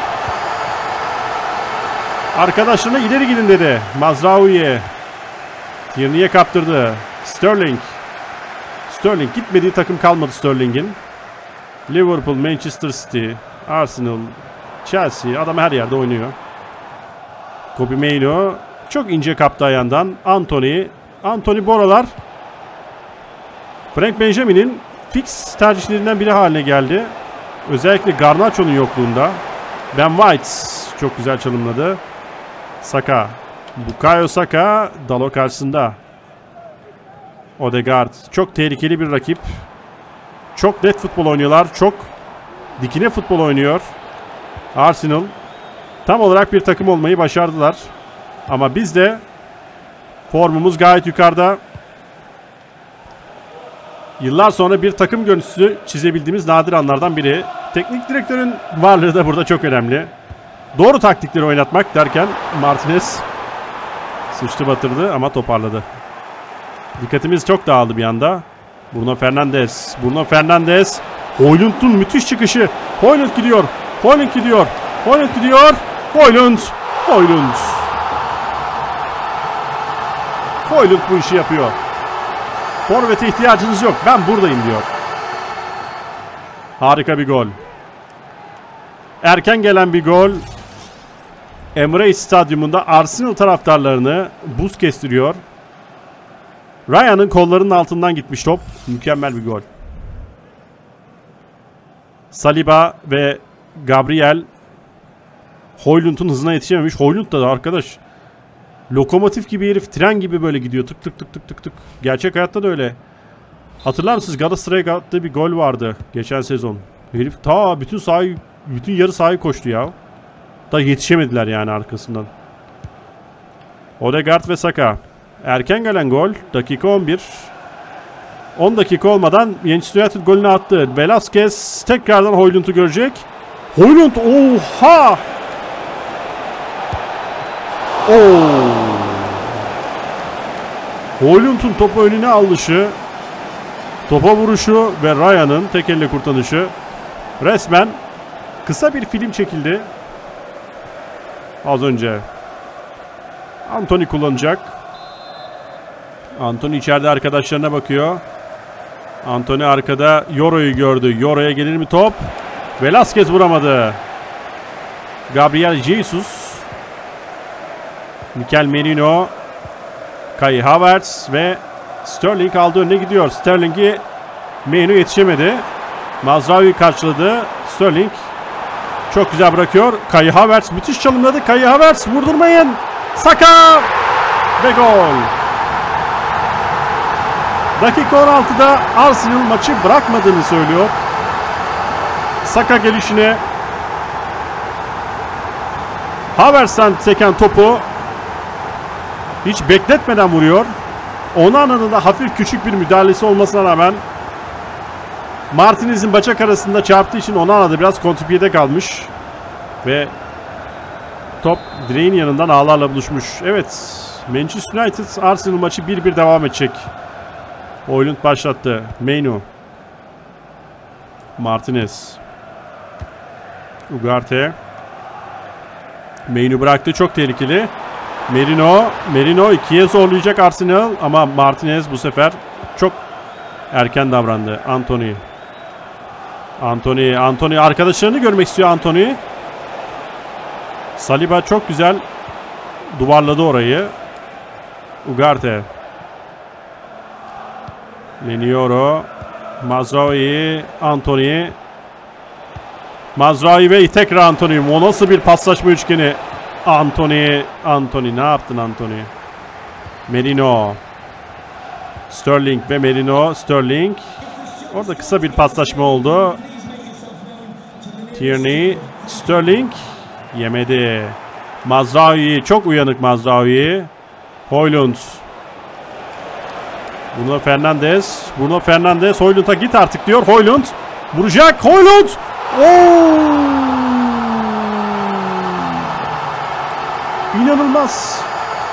Arkadaşlarına ileri gidin dedi. Mazraoui'ye. Tierney'e kaptırdı. Sterling gitmediği takım kalmadı Sterling'in. Liverpool, Manchester City, Arsenal, Chelsea. Adam her yerde oynuyor. Kobe Mainoo çok ince kaptı ayağından. Anthony Boralar. Frank Benjamin'in fix tercihlerinden biri haline geldi. Özellikle Garnacho'nun yokluğunda. Ben White çok güzel çalımladı. Saka. Bukayo Saka Dalo karşısında. Odegaard. Çok tehlikeli bir rakip. Çok net futbol oynuyorlar. Çok dikine futbol oynuyor. Arsenal tam olarak bir takım olmayı başardılar. Ama biz de formumuz gayet yukarıda. Yıllar sonra bir takım görüntüsü çizebildiğimiz nadir anlardan biri. Teknik direktörün varlığı da burada çok önemli. Doğru taktikleri oynatmak derken Martinez sıçtı batırdı ama toparladı. Dikkatimiz çok dağıldı bir anda. Bruno Fernandes. Højlund'un müthiş çıkışı. Højlund gidiyor. Højlund bu işi yapıyor. Forvet'e ihtiyacınız yok. Ben buradayım diyor. Harika bir gol. Erken gelen bir gol. Emirates Stadyumunda Arsenal taraftarlarını buz kestiriyor. Ryan'ın kollarının altından gitmiş top. Mükemmel bir gol. Saliba ve Gabriel Højlund'un hızına yetişememiş. Højlund da arkadaş lokomotif gibi herif, tren gibi böyle gidiyor. Tık tık tık tık tık tık. Gerçek hayatta da öyle. Hatırlar mısınız? Galatasaray'a attığı bir gol vardı geçen sezon. Herif ta bütün yarı sahayı koştu ya. Da yetişemediler yani arkasından. Odegaard ve Saka. Erken gelen gol. Dakika 11. 10 dakika olmadan Manchester United golünü attı. Velasquez tekrardan Højlund'u görecek. Højlund oha! Højlund'un topu önüne alışı, topa vuruşu ve Ryan'ın tek elle kurtarışı. Resmen kısa bir film çekildi. Az önce. Anthony kullanacak. Anthony içeride arkadaşlarına bakıyor. Anthony arkada Yoro'yu gördü. Yoro'ya gelir mi top? Velasquez vuramadı. Gabriel Jesus. Mikel Merino. Kai Havertz ve Sterling aldı, önüne gidiyor. Sterling'i Merino yetişemedi. Mazraoui karşıladı. Sterling çok güzel bırakıyor. Kai Havertz müthiş çalımladı. Kai Havertz vurdurmayın. Saka ve gol. Dakika 16'da Arsenal maçı bırakmadığını söylüyor. Saka gelişine Havertz'ten seken topu hiç bekletmeden vuruyor. Onana'nın da hafif küçük bir müdahalesi olmasına rağmen Martinez'in bacak arasında çarptığı için Onana da biraz kontrpiyede kalmış. Ve top direğin yanından ağlarla buluşmuş. Evet, Manchester United Arsenal maçı 1-1 devam edecek. Højlund başlattı. Mainu. Martinez. Ugarte. Mainu bıraktı. Çok tehlikeli. Merino. Merino ikiye zorlayacak Arsenal ama Martinez bu sefer çok erken davrandı. Antony. Antony arkadaşlarını görmek istiyor Antony. Saliba çok güzel duvarladı orayı. Ugarte. Lenioro. Mazraoui. Antony. Mazraoui ve tekrar Antony. O nasıl bir paslaşma üçgeni? Antony ne yaptın Antony? Merino. Sterling ve Merino. Sterling. Orada kısa bir paslaşma oldu. Tierney. Sterling. Yemedi. Mazraoui. Çok uyanık Mazraoui. Højlund. Bruno Fernandes. Højlund'a git artık diyor. Højlund. Vuracak. Højlund. İnanılmaz.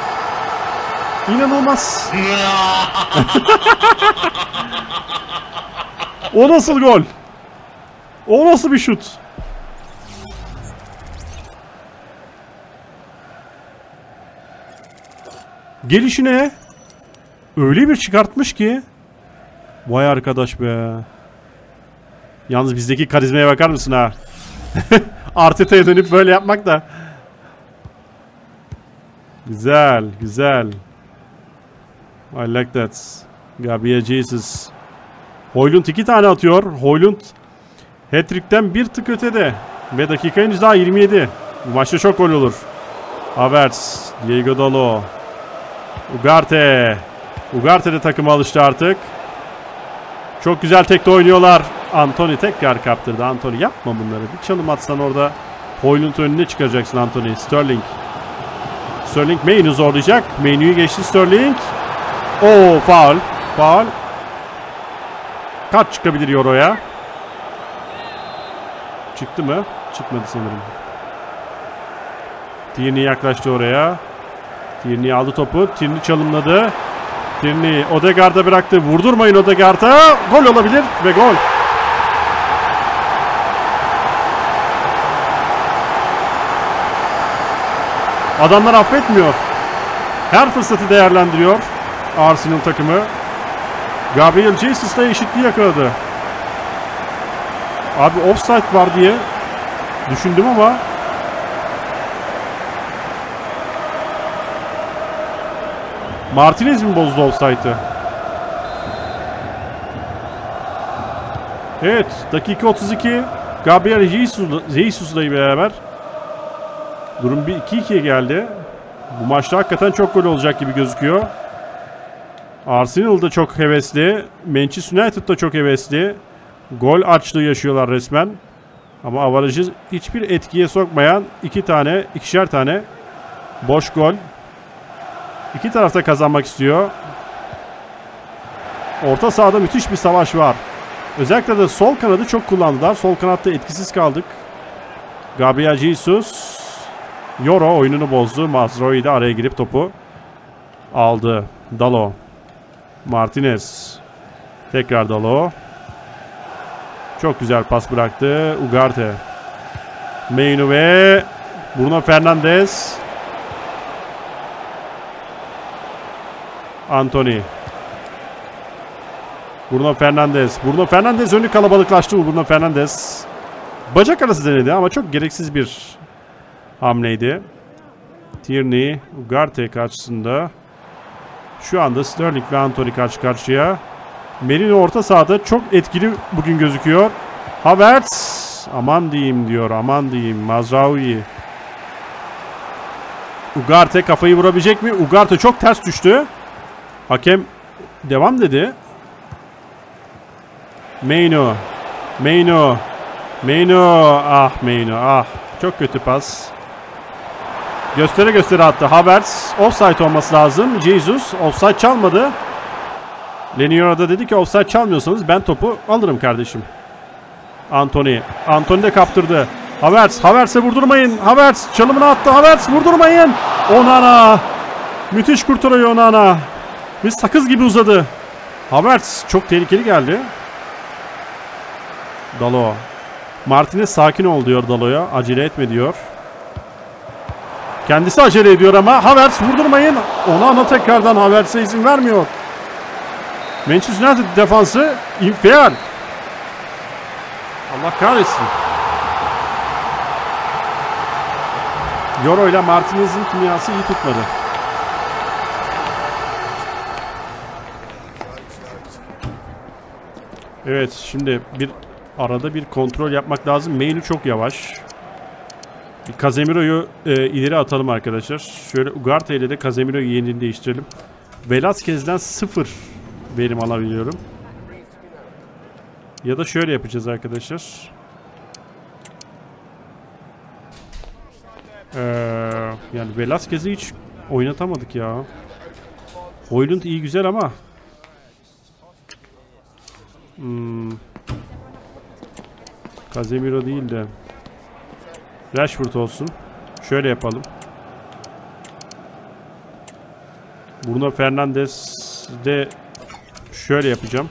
O nasıl gol? O nasıl bir şut? Gelişine öyle bir çıkartmış ki. Vay arkadaş be. Yalnız bizdeki karizmaya bakar mısın ha? Arteta'ya dönüp böyle yapmak da. Güzel. I like that. Gabriel Jesus. Højlund 2 tane atıyor. Højlund hat-trick'ten bir tık ötede. Ve dakika henüz daha 27. Bu maçta çok gol olur. Havertz. Diego Dalot. Ugarte. Ugarte de takıma alıştı artık. Çok güzel tekte oynuyorlar. Antony tekrar kaptırdı. Antony yapma bunları. Bir çalım atsan orada Højlund önüne çıkaracaksın Antony. Sterling. Mainu'yu zorlayacak. Mainu'yu geçti Sterling. Faul. Kaç çıkabilir Euro'ya? Çıktı mı? Çıkmadı sanırım. Tierney yaklaştı oraya. Tierney aldı topu. Tierney çalımladı. Tierney Odegaard'a bıraktı. Vurdurmayın Odegaard'a. Gol olabilir ve gol. Adamlar affetmiyor. Her fırsatı değerlendiriyor Arsenal takımı. Gabriel Jesus'la eşitliği yakaladı. Abi offside var diye düşündüm ama Martinez mi bozdu offside'ı? Evet, dakika 32. Gabriel Jesus'la beraber durum 2-2'ye geldi. Bu maçta hakikaten çok gol olacak gibi gözüküyor. Arsenal da çok hevesli. Manchester United da çok hevesli. Gol açlığı yaşıyorlar resmen. Ama avarajı hiçbir etkiye sokmayan ikişer tane boş gol. İki tarafta kazanmak istiyor. Orta sahada müthiş bir savaş var. Özellikle de sol kanadı çok kullandılar. Sol kanatta etkisiz kaldık. Gabriel Jesus. Euro oyununu bozdu. Mazraoui de araya girip topu aldı. Dalot. Martinez. Tekrar Dalot. Çok güzel pas bıraktı. Ugarte. Mainu ve Bruno Fernandes. Antony. Bruno Fernandes önü kalabalıklaştı. Bruno Fernandes. Bacak arası denedi ama çok gereksiz bir hamleydi. Tierney, Ugarte karşısında. Şu anda Sterling ve Antony karşı karşıya. Merino orta sahada çok etkili bugün gözüküyor. Havertz. Aman diyeyim diyor. Mazraoui. Ugarte kafayı vurabilecek mi? Ugarte çok ters düştü. Hakem devam dedi. Mainu. Ah Mainu. Çok kötü pas. Göstere göstere attı. Havertz offside olması lazım. Jesus offside çalmadı. Leniora da dedi ki offside çalmıyorsanız ben topu alırım kardeşim. Anthony de kaptırdı. Havertz'e vurdurmayın. Havertz çalımını attı. Havertz vurdurmayın. Onana. Müthiş kurtarıyor Onana. Bir sakız gibi uzadı. Havertz çok tehlikeli geldi. Dalo. Martinez sakin ol diyor Dalo'ya. Acele etme diyor. Kendisi acele ediyor ama Havertz vurdurmayın. Onana tekrardan Havertz'e izin vermiyor. Manchester United defansı infial. Allah kahretsin. Yoro ile Martinez'in kimyası iyi tutmadı. Evet, şimdi arada bir kontrol yapmak lazım. Main'i çok yavaş. Bir Casemiro'yu ileri atalım arkadaşlar. Şöyle Ugarte ile de Casemiro'yu yerini değiştirelim. Velázquez'den 0 verim alabiliyorum. Ya da şöyle yapacağız arkadaşlar. Yani Velázquez'i hiç oynatamadık ya. Højlund iyi güzel ama. Casemiro değil de Rashford olsun. Şöyle yapalım. Bruno Fernandes de şöyle yapacağım.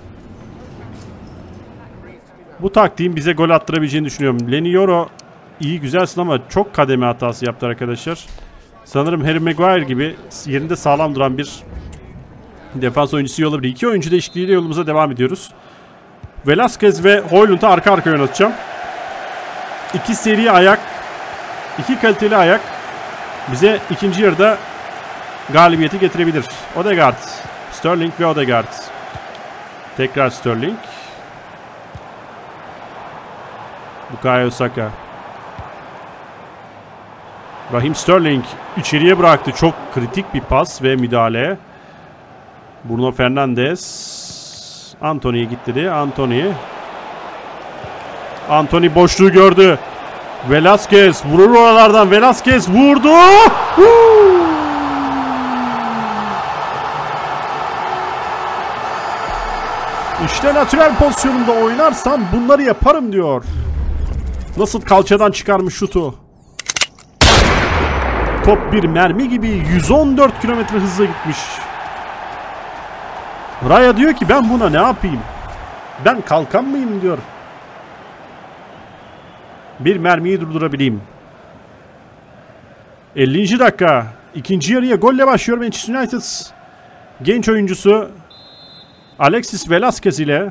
Bu taktiğin bize gol attırabileceğini düşünüyorum. Leniora iyi güzelsin ama çok kademe hatası yaptı arkadaşlar. Sanırım Harry Maguire gibi yerinde sağlam duran bir defans oyuncusu iyi olabilir. 2 oyuncu değişikliğiyle yolumuza devam ediyoruz. Velázquez ve Højlund'u arka arkaya oynatacağım. 2 seri ayak, 2 kaliteli ayak bize ikinci yarıda galibiyeti getirebilir. Odegaard, Sterling ve Odegaard. Tekrar Sterling. Bukayo Saka. Raheem Sterling içeriye bıraktı. Çok kritik bir pas ve müdahale. Bruno Fernandes. Anthony'ye gitti dedi. Anthony boşluğu gördü. Velázquez vurur oralardan. Velázquez vurdu. İşte natürel pozisyonunda oynarsam bunları yaparım diyor. Nasıl kalçadan çıkarmış şutu. Top bir mermi gibi 114 km hızla gitmiş. Raya diyor ki ben buna ne yapayım? Ben kalkan mıyım diyor. Bir mermiyi durdurabileyim. 50. dakika. İkinci yarıya golle başlıyor Manchester United. Genç oyuncusu Alexis Velázquez ile.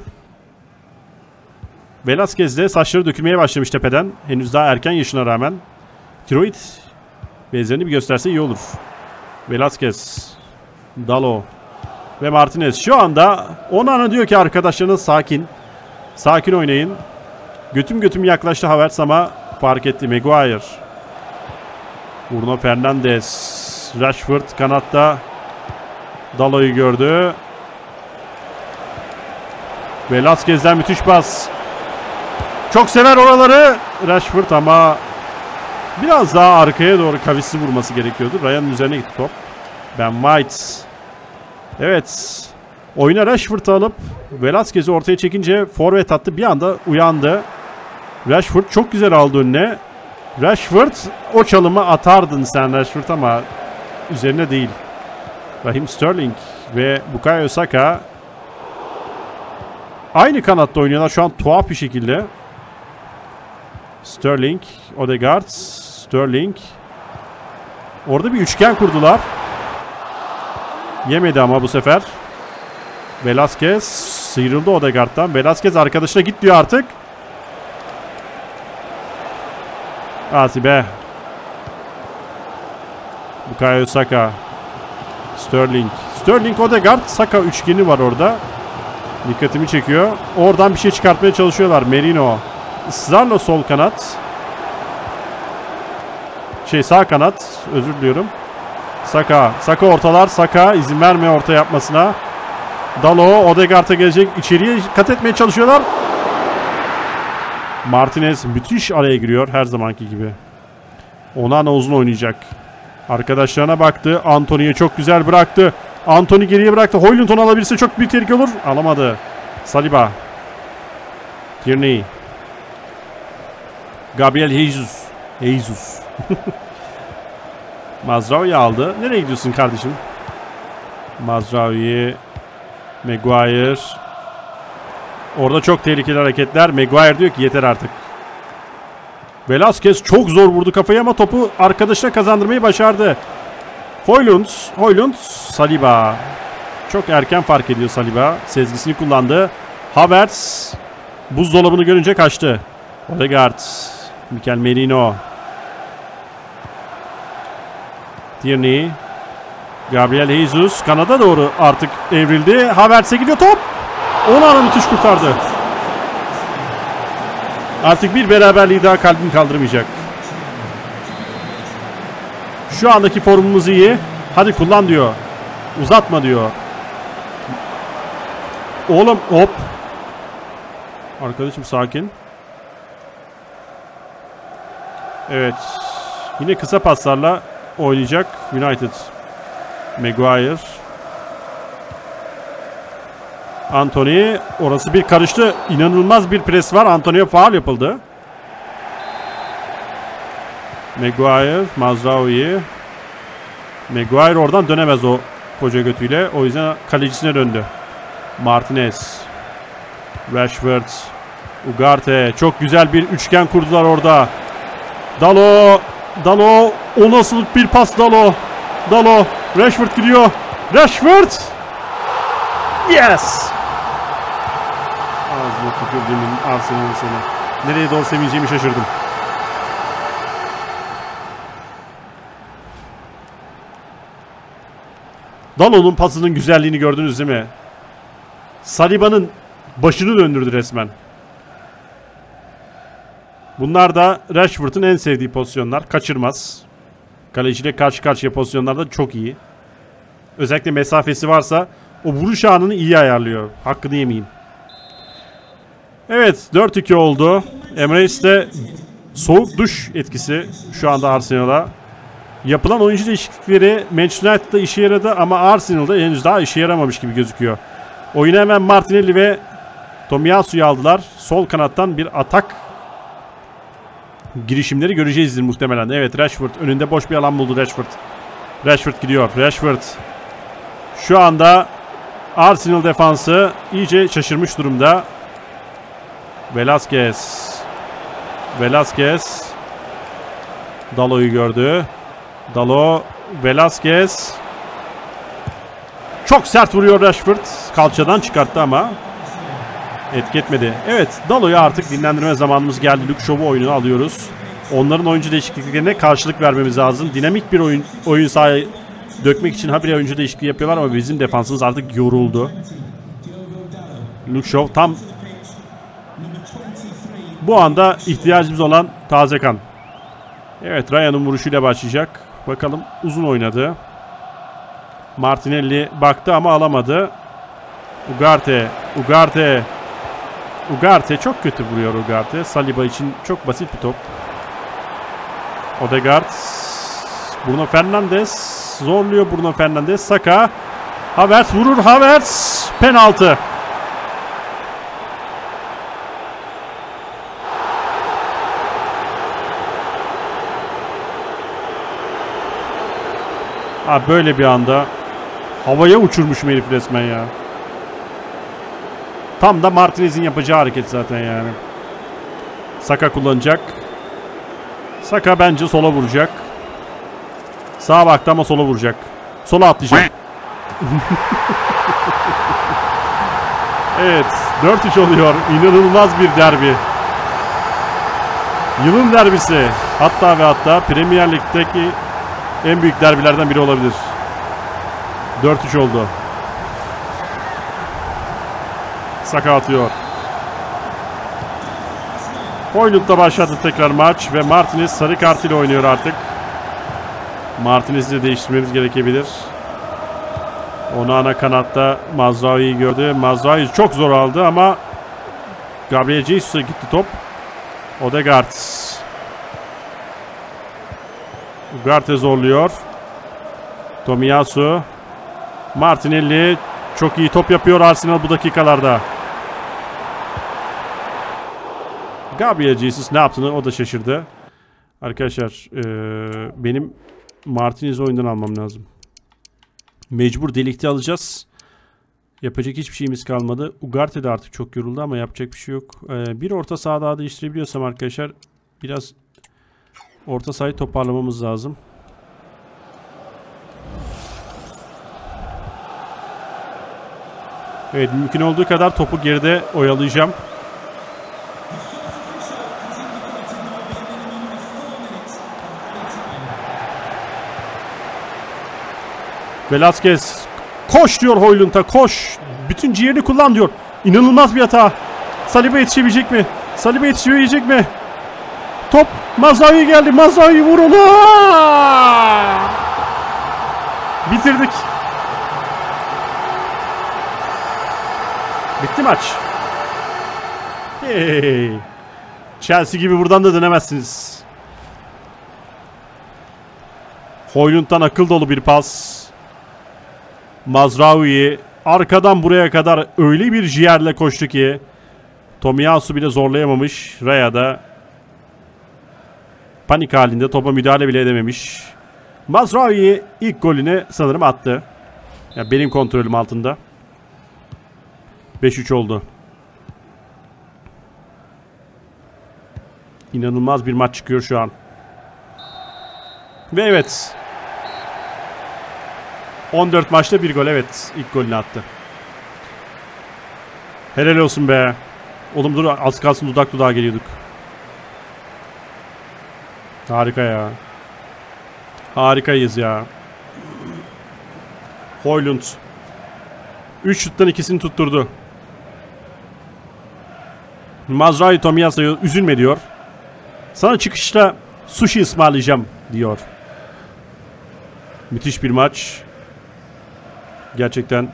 Velázquez de saçları dökülmeye başlamış tepeden. Henüz daha erken yaşına rağmen. Tiroid benzerini bir gösterse iyi olur. Velázquez, Dalo ve Martinez. Şu anda Onana diyor ki arkadaşlarına sakin. Sakin oynayın. Götüm yaklaştı Havertz ama fark etti. Maguire. Bruno Fernandes. Rashford kanatta. Dalo'yu gördü. Velázquez'den müthiş pas. Çok sever oraları Rashford ama biraz daha arkaya doğru kavisli vurması gerekiyordu. Ryan'ın üzerine gitti top. Ben White. Evet. Oyuna Rashford'u alıp Velázquez'i ortaya çekince forvet attı. Bir anda uyandı. Rashford çok güzel aldı önüne. Rashford o çalımı atardın sen Rashford ama üzerine değil. Raheem Sterling ve Bukayo Saka aynı kanatta oynuyorlar şu an tuhaf bir şekilde. Sterling, Odegaard, Sterling. Orada bir üçgen kurdular. Yemedi ama bu sefer. Velázquez sıyrıldı Odegaard'dan. Velázquez arkadaşına git diyor artık. Hadi be. Bukayo Saka. Sterling. Sterling, Odegaard, Saka üçgeni var orada. Dikkatimi çekiyor. Oradan bir şey çıkartmaya çalışıyorlar. Merino. Israrla sol kanat. Sağ kanat. Özür diliyorum. Saka. Saka ortalar. Saka izin vermiyor orta yapmasına. Dalo Odegaard'a gelecek. İçeriye kat etmeye çalışıyorlar. Martinez müthiş araya giriyor her zamanki gibi. Onana uzun oynayacak. Arkadaşlarına baktı. Antony'ye çok güzel bıraktı. Antony geriye bıraktı. Højlund onu alabilirse çok büyük tehlike olur. Alamadı. Saliba. Tierney. Gabriel Jesus. Mazraoui aldı. Nereye gidiyorsun kardeşim? Mazraoui. Maguire. Orada çok tehlikeli hareketler. Maguire diyor ki yeter artık. Velasquez çok zor vurdu kafayı ama topu arkadaşına kazandırmayı başardı. Højlund. Saliba. Çok erken fark ediyor Saliba. Sezgisini kullandı. Havertz. Buzdolabını görünce kaçtı. Odegaard. Mikel Merino. Tierney. Gabriel Jesus. Kanada doğru artık evrildi. Havertz'e gidiyor top. Onu ana müthiş kurtardı. Artık bir beraberliği daha kalbim kaldırmayacak. Şu andaki formumuz iyi. Hadi kullan diyor. Uzatma diyor. Oğlum hop. Arkadaşım sakin. Evet. Yine kısa paslarla oynayacak United. Maguire. Antony. Orası bir karıştı. İnanılmaz bir pres var. Antony'ye faul yapıldı. Maguire. Mazraoui. Maguire oradan dönemez o koca götüyle. O yüzden kalecisine döndü. Martinez. Rashford. Ugarte. Çok güzel bir üçgen kurdular orada. Dalo. O nasıl bir pas Dalo. Rashford gidiyor. Rashford. Yes. Ağzına tükürdüğümün Arsenal'ın seni. Nereye doğru sevineceğimi şaşırdım. Dalo'nun pasının güzelliğini gördünüz değil mi? Saliba'nın başını döndürdü resmen. Bunlar da Rashford'un en sevdiği pozisyonlar. Kaçırmaz. Kaleciyle karşı karşıya pozisyonlarda çok iyi. Özellikle mesafesi varsa o vuruş anını iyi ayarlıyor. Hakkını yemeyeyim. Evet 4-2 oldu. Emirates'te soğuk duş etkisi şu anda Arsenal'a. Yapılan oyuncu değişiklikleri Manchester United'da işe yaradı ama Arsenal'da henüz daha işe yaramamış gibi gözüküyor. Oyuna hemen Martinelli ve Tomiyasu'yu aldılar. Sol kanattan bir atak girişimleri göreceğizdir muhtemelen. Evet Rashford önünde boş bir alan buldu Rashford. Rashford gidiyor. Rashford. Şu anda Arsenal defansı iyice şaşırmış durumda. Velasquez. Dalo'yu gördü. Velasquez. Çok sert vuruyor Rashford. Kalçadan çıkarttı ama etki etmedi. Evet Dalo'ya artık dinlendirme zamanımız geldi. Luke Shaw'u oyunu alıyoruz. Onların oyuncu değişikliklerine karşılık vermemiz lazım. Dinamik bir oyun sahaya dökmek için habire oyuncu değişikliği yapıyorlar ama bizim defansımız artık yoruldu. Luke Shaw tam bu anda ihtiyacımız olan taze kan. Evet Ryan'ın vuruşuyla başlayacak. Bakalım uzun oynadı. Martinelli baktı ama alamadı. Ugarte çok kötü vuruyor Ugarte. Saliba için çok basit bir top. Odegaard. Bruno Fernandes. Zorluyor Bruno Fernandes. Saka. Havertz vurur. Havertz. Penaltı. Abi böyle bir anda havaya uçurmuş herif resmen ya. Tam da Martinez'in yapacağı hareket zaten yani. Saka kullanacak. Saka bence sola vuracak. Sağa baktı ama sola vuracak. Sola atlayacak. Evet 4-3 oluyor. İnanılmaz bir derbi. Yılın derbisi. Hatta Premier Lig'deki en büyük derbilerden biri olabilir. 4-3 oldu. Saka atıyor. Højlund'da başladı tekrar maç ve Martinez sarı kartıyla oynuyor artık. Martinez'i de değiştirmemiz gerekebilir. Onu ana kanatta Mazraoui'yi gördü. Mazraoui çok zor aldı ama Gabriel Jesus'a gitti top. Odegaard. Ugarte zorluyor. Tomiyasu. Martinelli çok iyi top yapıyor Arsenal bu dakikalarda. Gabriel Jesus ne yaptığını o da şaşırdı. Arkadaşlar benim Martinez'i oyundan almam lazım. Mecbur Delikti alacağız. Yapacak hiçbir şeyimiz kalmadı. Ugarte de artık çok yoruldu ama yapacak bir şey yok. Bir orta saha daha değiştirebiliyorsam arkadaşlar biraz orta sahayı toparlamamız lazım. Evet, mümkün olduğu kadar topu geride oyalayacağım. Velasquez koş diyor Højlund'a, koş. Bütün ciğerini kullan diyor. İnanılmaz bir hata. Saliba yetişebilecek mi? Saliba yetişebilecek mi? Top Mazraoui geldi. Mazraoui vur onu. Bitirdik. Bitti maç. Hey. Chelsea gibi buradan da dönemezsiniz. Højlund'dan akıl dolu bir pas. Mazraoui arkadan buraya kadar öyle bir ciğerle koştu ki Tomiyasu bile zorlayamamış. Raya da panik halinde topa müdahale bile edememiş. Mazraoui ilk golünü sanırım attı. Ya benim kontrolüm altında. 5-3 oldu. İnanılmaz bir maç çıkıyor şu an. Ve evet. 14 maçta bir gol, evet. İlk golünü attı. Helal olsun be. Oğlum dur, az kalsın dudak dudağa geliyorduk. Harika ya. Harikayız ya. Højlund 3 şuttan ikisini tutturdu. Mazraoui Tomiyasu'ya üzülme diyor. Sana çıkışta sushi ısmarlayacağım diyor. Müthiş bir maç. Gerçekten.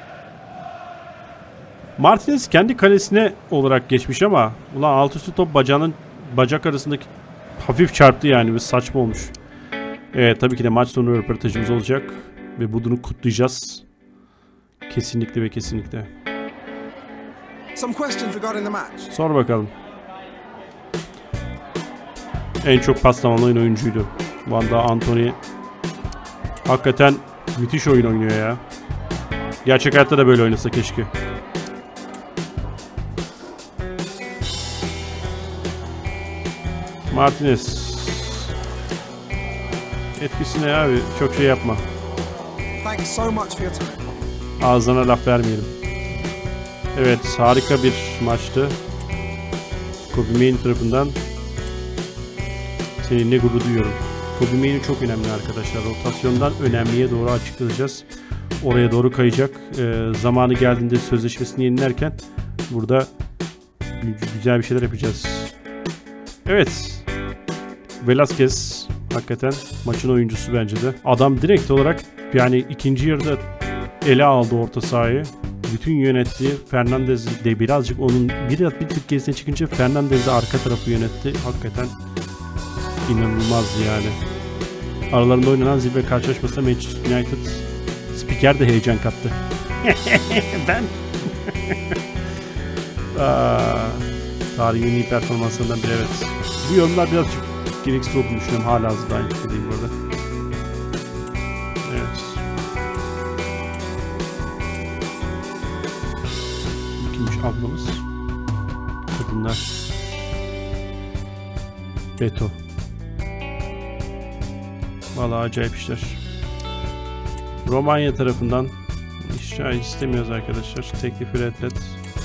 Martinez kendi kalesine olarak geçmiş ama ulan alt üstü top bacak arasındaki hafif çarptı yani. Bir saçma olmuş. Evet, tabii ki de maç sonu röportajımız olacak ve bunu kutlayacağız. Kesinlikle ve kesinlikle. Sor bakalım. En çok pas tamamlayan oyuncuydu. Vanda Anthony hakikaten müthiş oyun oynuyor ya. Gerçek hayatta da böyle oynasa keşke. Martinez. Etkisi ne abi? Çok şey yapma. Ağzına laf vermeyelim. Evet, harika bir maçtı. Kobe Main tarafından seninle gurur duyuyorum. Kobe Main çok önemli arkadaşlar. Rotasyondan önemliye doğru açıklayacağız. Oraya doğru kayacak. Zamanı geldiğinde sözleşmesini yenilerken burada güzel bir şeyler yapacağız. Evet. Velasquez hakikaten maçın oyuncusu bence de. Adam direkt olarak yani ikinci yarıda ele aldı orta sahayı. Bütün yönetti. Fernandez de birazcık onun bir tık gerisine çıkınca Fernandez de arka tarafı yönetti. Hakikaten inanılmaz yani. Aralarında oynanan zirve karşılaşması Manchester United spiker de heyecan kattı. Ben tarihin en iyi performanslarından biri, evet. Bu yorumlar birazcık gereksiz olduğunu düşünüyorum. Hala hazırda aynı fikirdeyim burada. Evet. Kimmiş ablamız? Kadınlar. Beto. Vallahi acayip işler. Romanya tarafından istemiyoruz arkadaşlar. Teklifi reddet.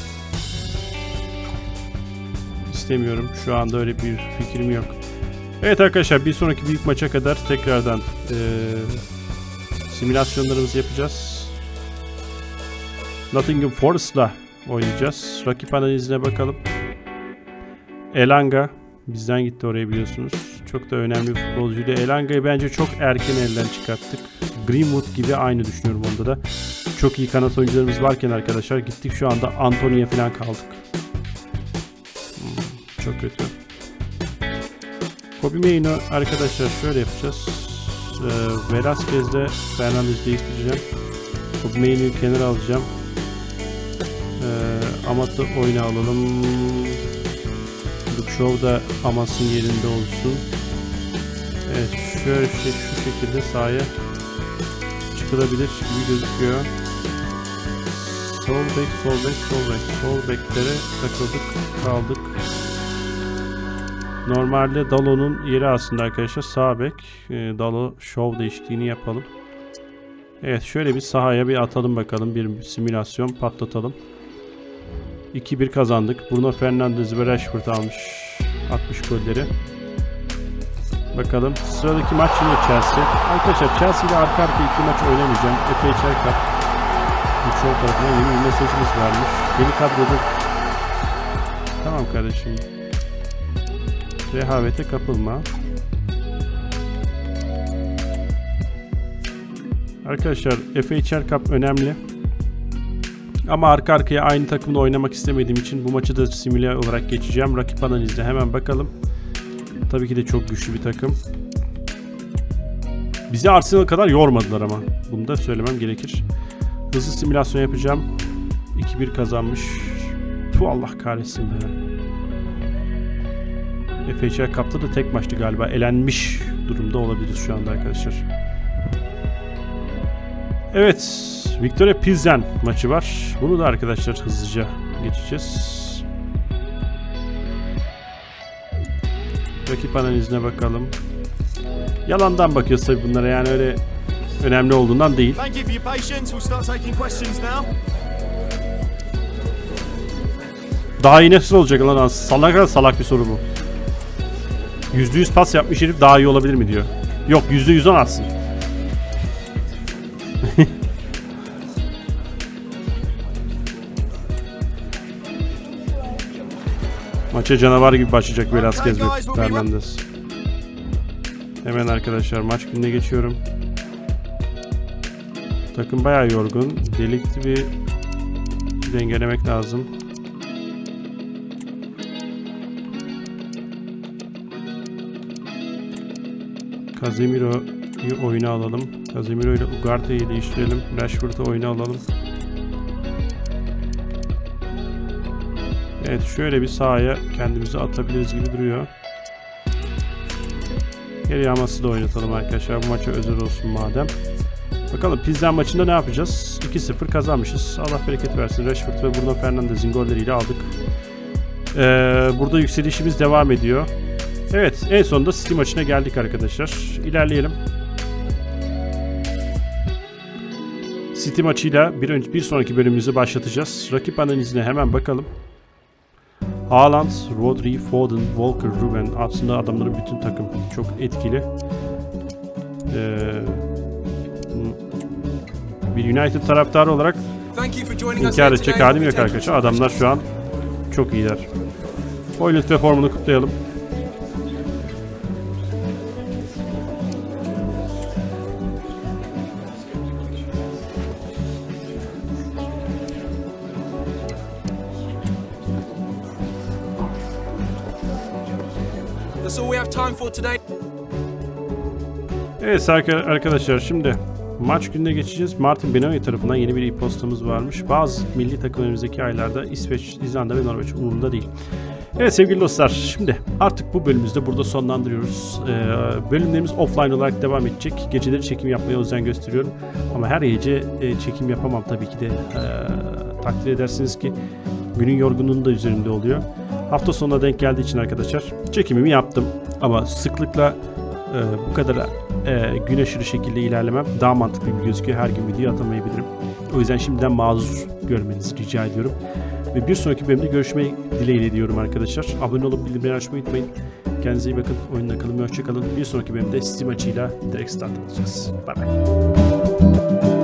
İstemiyorum. Şu anda öyle bir fikrim yok. Evet arkadaşlar, bir sonraki büyük maça kadar tekrardan simülasyonlarımızı yapacağız. Nottingham Forest'la oynayacağız. Rakip analizine bakalım. Elanga bizden gitti oraya, biliyorsunuz. Çok da önemli bir futbolcuydu. Elanga'yı bence çok erken elden çıkarttık. Greenwood gibi aynı düşünüyorum onda da. Çok iyi kanat oyuncularımız varken arkadaşlar gittik şu anda Anthony'ye falan kaldık. Çok kötü. Kobe Main'u arkadaşlar şöyle yapacağız. Velasquez'de Fernandez değiştireceğim. Bu menüyü kenara alacağım. Amat'ı oyuna alalım. Luke Shaw da Amas'ın yerinde olsun. Evet, şöyle şu şekilde sahaya çıkılabilir gibi gözüküyor. Sol beklere takıldık, kaldık. Normalde Dalo'nun yeri aslında arkadaşlar sağ bek. Dalo Shaw değişikliğini yapalım. Evet, şöyle bir sahaya bir atalım bakalım, bir simülasyon patlatalım. 2-1 kazandık. Bruno Fernandes ve Rashford almış 60 golleri. Bakalım sıradaki maç yine Chelsea. Arkadaşlar Chelsea ile arka arkaya 2 maç oynamayacağım. FA Cup bu çoğu tarafına yeni bir mesajımız varmış. Beni kadroda. Tamam kardeşim. Rehavete kapılma. Arkadaşlar FA Cup önemli. Ama arka arkaya aynı takımda oynamak istemediğim için bu maçı da simüle olarak geçeceğim. Rakip analizde hemen bakalım. Tabii ki de çok güçlü bir takım. Bizi Arsenal kadar yormadılar ama. Bunu da söylemem gerekir. Hızlı simülasyon yapacağım. 2-1 kazanmış. Tu Allah kahretsin be. FA Cup'ta da tek maçtı galiba. Elenmiş durumda olabiliriz şu anda arkadaşlar. Evet. Victoria Pilsen maçı var. Bunu da arkadaşlar hızlıca geçeceğiz. Rakip analizine bakalım. Yalandan bakıyoruz tabi bunlara, yani öyle önemli olduğundan değil. Daha iyi nasıl olacak lan? Salak bir soru bu. %100 pas yapmış herif daha iyi olabilir mi diyor. Yok, %110 atsın. Maça canavar gibi başlayacak Velasquez ve Fernandes. Hemen arkadaşlar maç gününe geçiyorum. Takım bayağı yorgun. Delikli bir dengelemek lazım. Casemiro'yu oyuna alalım. Casemiro ile Ugarte'yi değiştirelim. Rashford'u oyuna alalım. Evet, şöyle bir sahaya kendimizi atabiliriz gibi duruyor. Geri Amas'ı da oynatalım arkadaşlar. Bu maça özel olsun madem. Bakalım Pilsen maçında ne yapacağız? 2-0 kazanmışız. Allah bereket versin. Rashford ve Bruno Fernandes'in golleriyle aldık. Burada yükselişimiz devam ediyor. Evet, en sonunda City maçına geldik arkadaşlar. İlerleyelim. City maçıyla bir sonraki bölümümüzü başlatacağız. Rakip analizine hemen bakalım. Haaland, Rodri, Foden, Walker, Ruben, aslında adamların bütün takım çok etkili. Bir United taraftarı olarak inkar edecek halim yok arkadaşlar. Adamlar şu an çok iyiler. Hoyland ve formunu kutlayalım. Evet arkadaşlar, şimdi maç gününe geçeceğiz. Martin Benoit tarafından yeni bir e-postamız varmış. Bazı milli takım önümüzdeki aylarda İsveç, İzlanda ve Norveç umurunda değil. Evet sevgili dostlar, şimdi artık bu bölümümüzde burada sonlandırıyoruz. Bölümlerimiz offline olarak devam edecek. Geceleri çekim yapmaya özen gösteriyorum. Ama her gece çekim yapamam tabii ki de. Takdir edersiniz ki günün yorgunluğu da üzerimde oluyor. Hafta sonuna denk geldiği için arkadaşlar çekimimi yaptım. Ama sıklıkla bu kadar gün aşırı şekilde ilerlemem daha mantıklı gibi gözüküyor. Her gün video atamayabilirim. O yüzden şimdiden mazur görmenizi rica ediyorum. Ve bir sonraki bölümde görüşmeyi dileğiyle diyorum arkadaşlar. Abone olup bildirimleri açmayı unutmayın. Kendinize iyi bakın. Oyunla kalın ve hoşça kalın. Bir sonraki bölümde City maçıyla direkt start alacağız. Bye bye.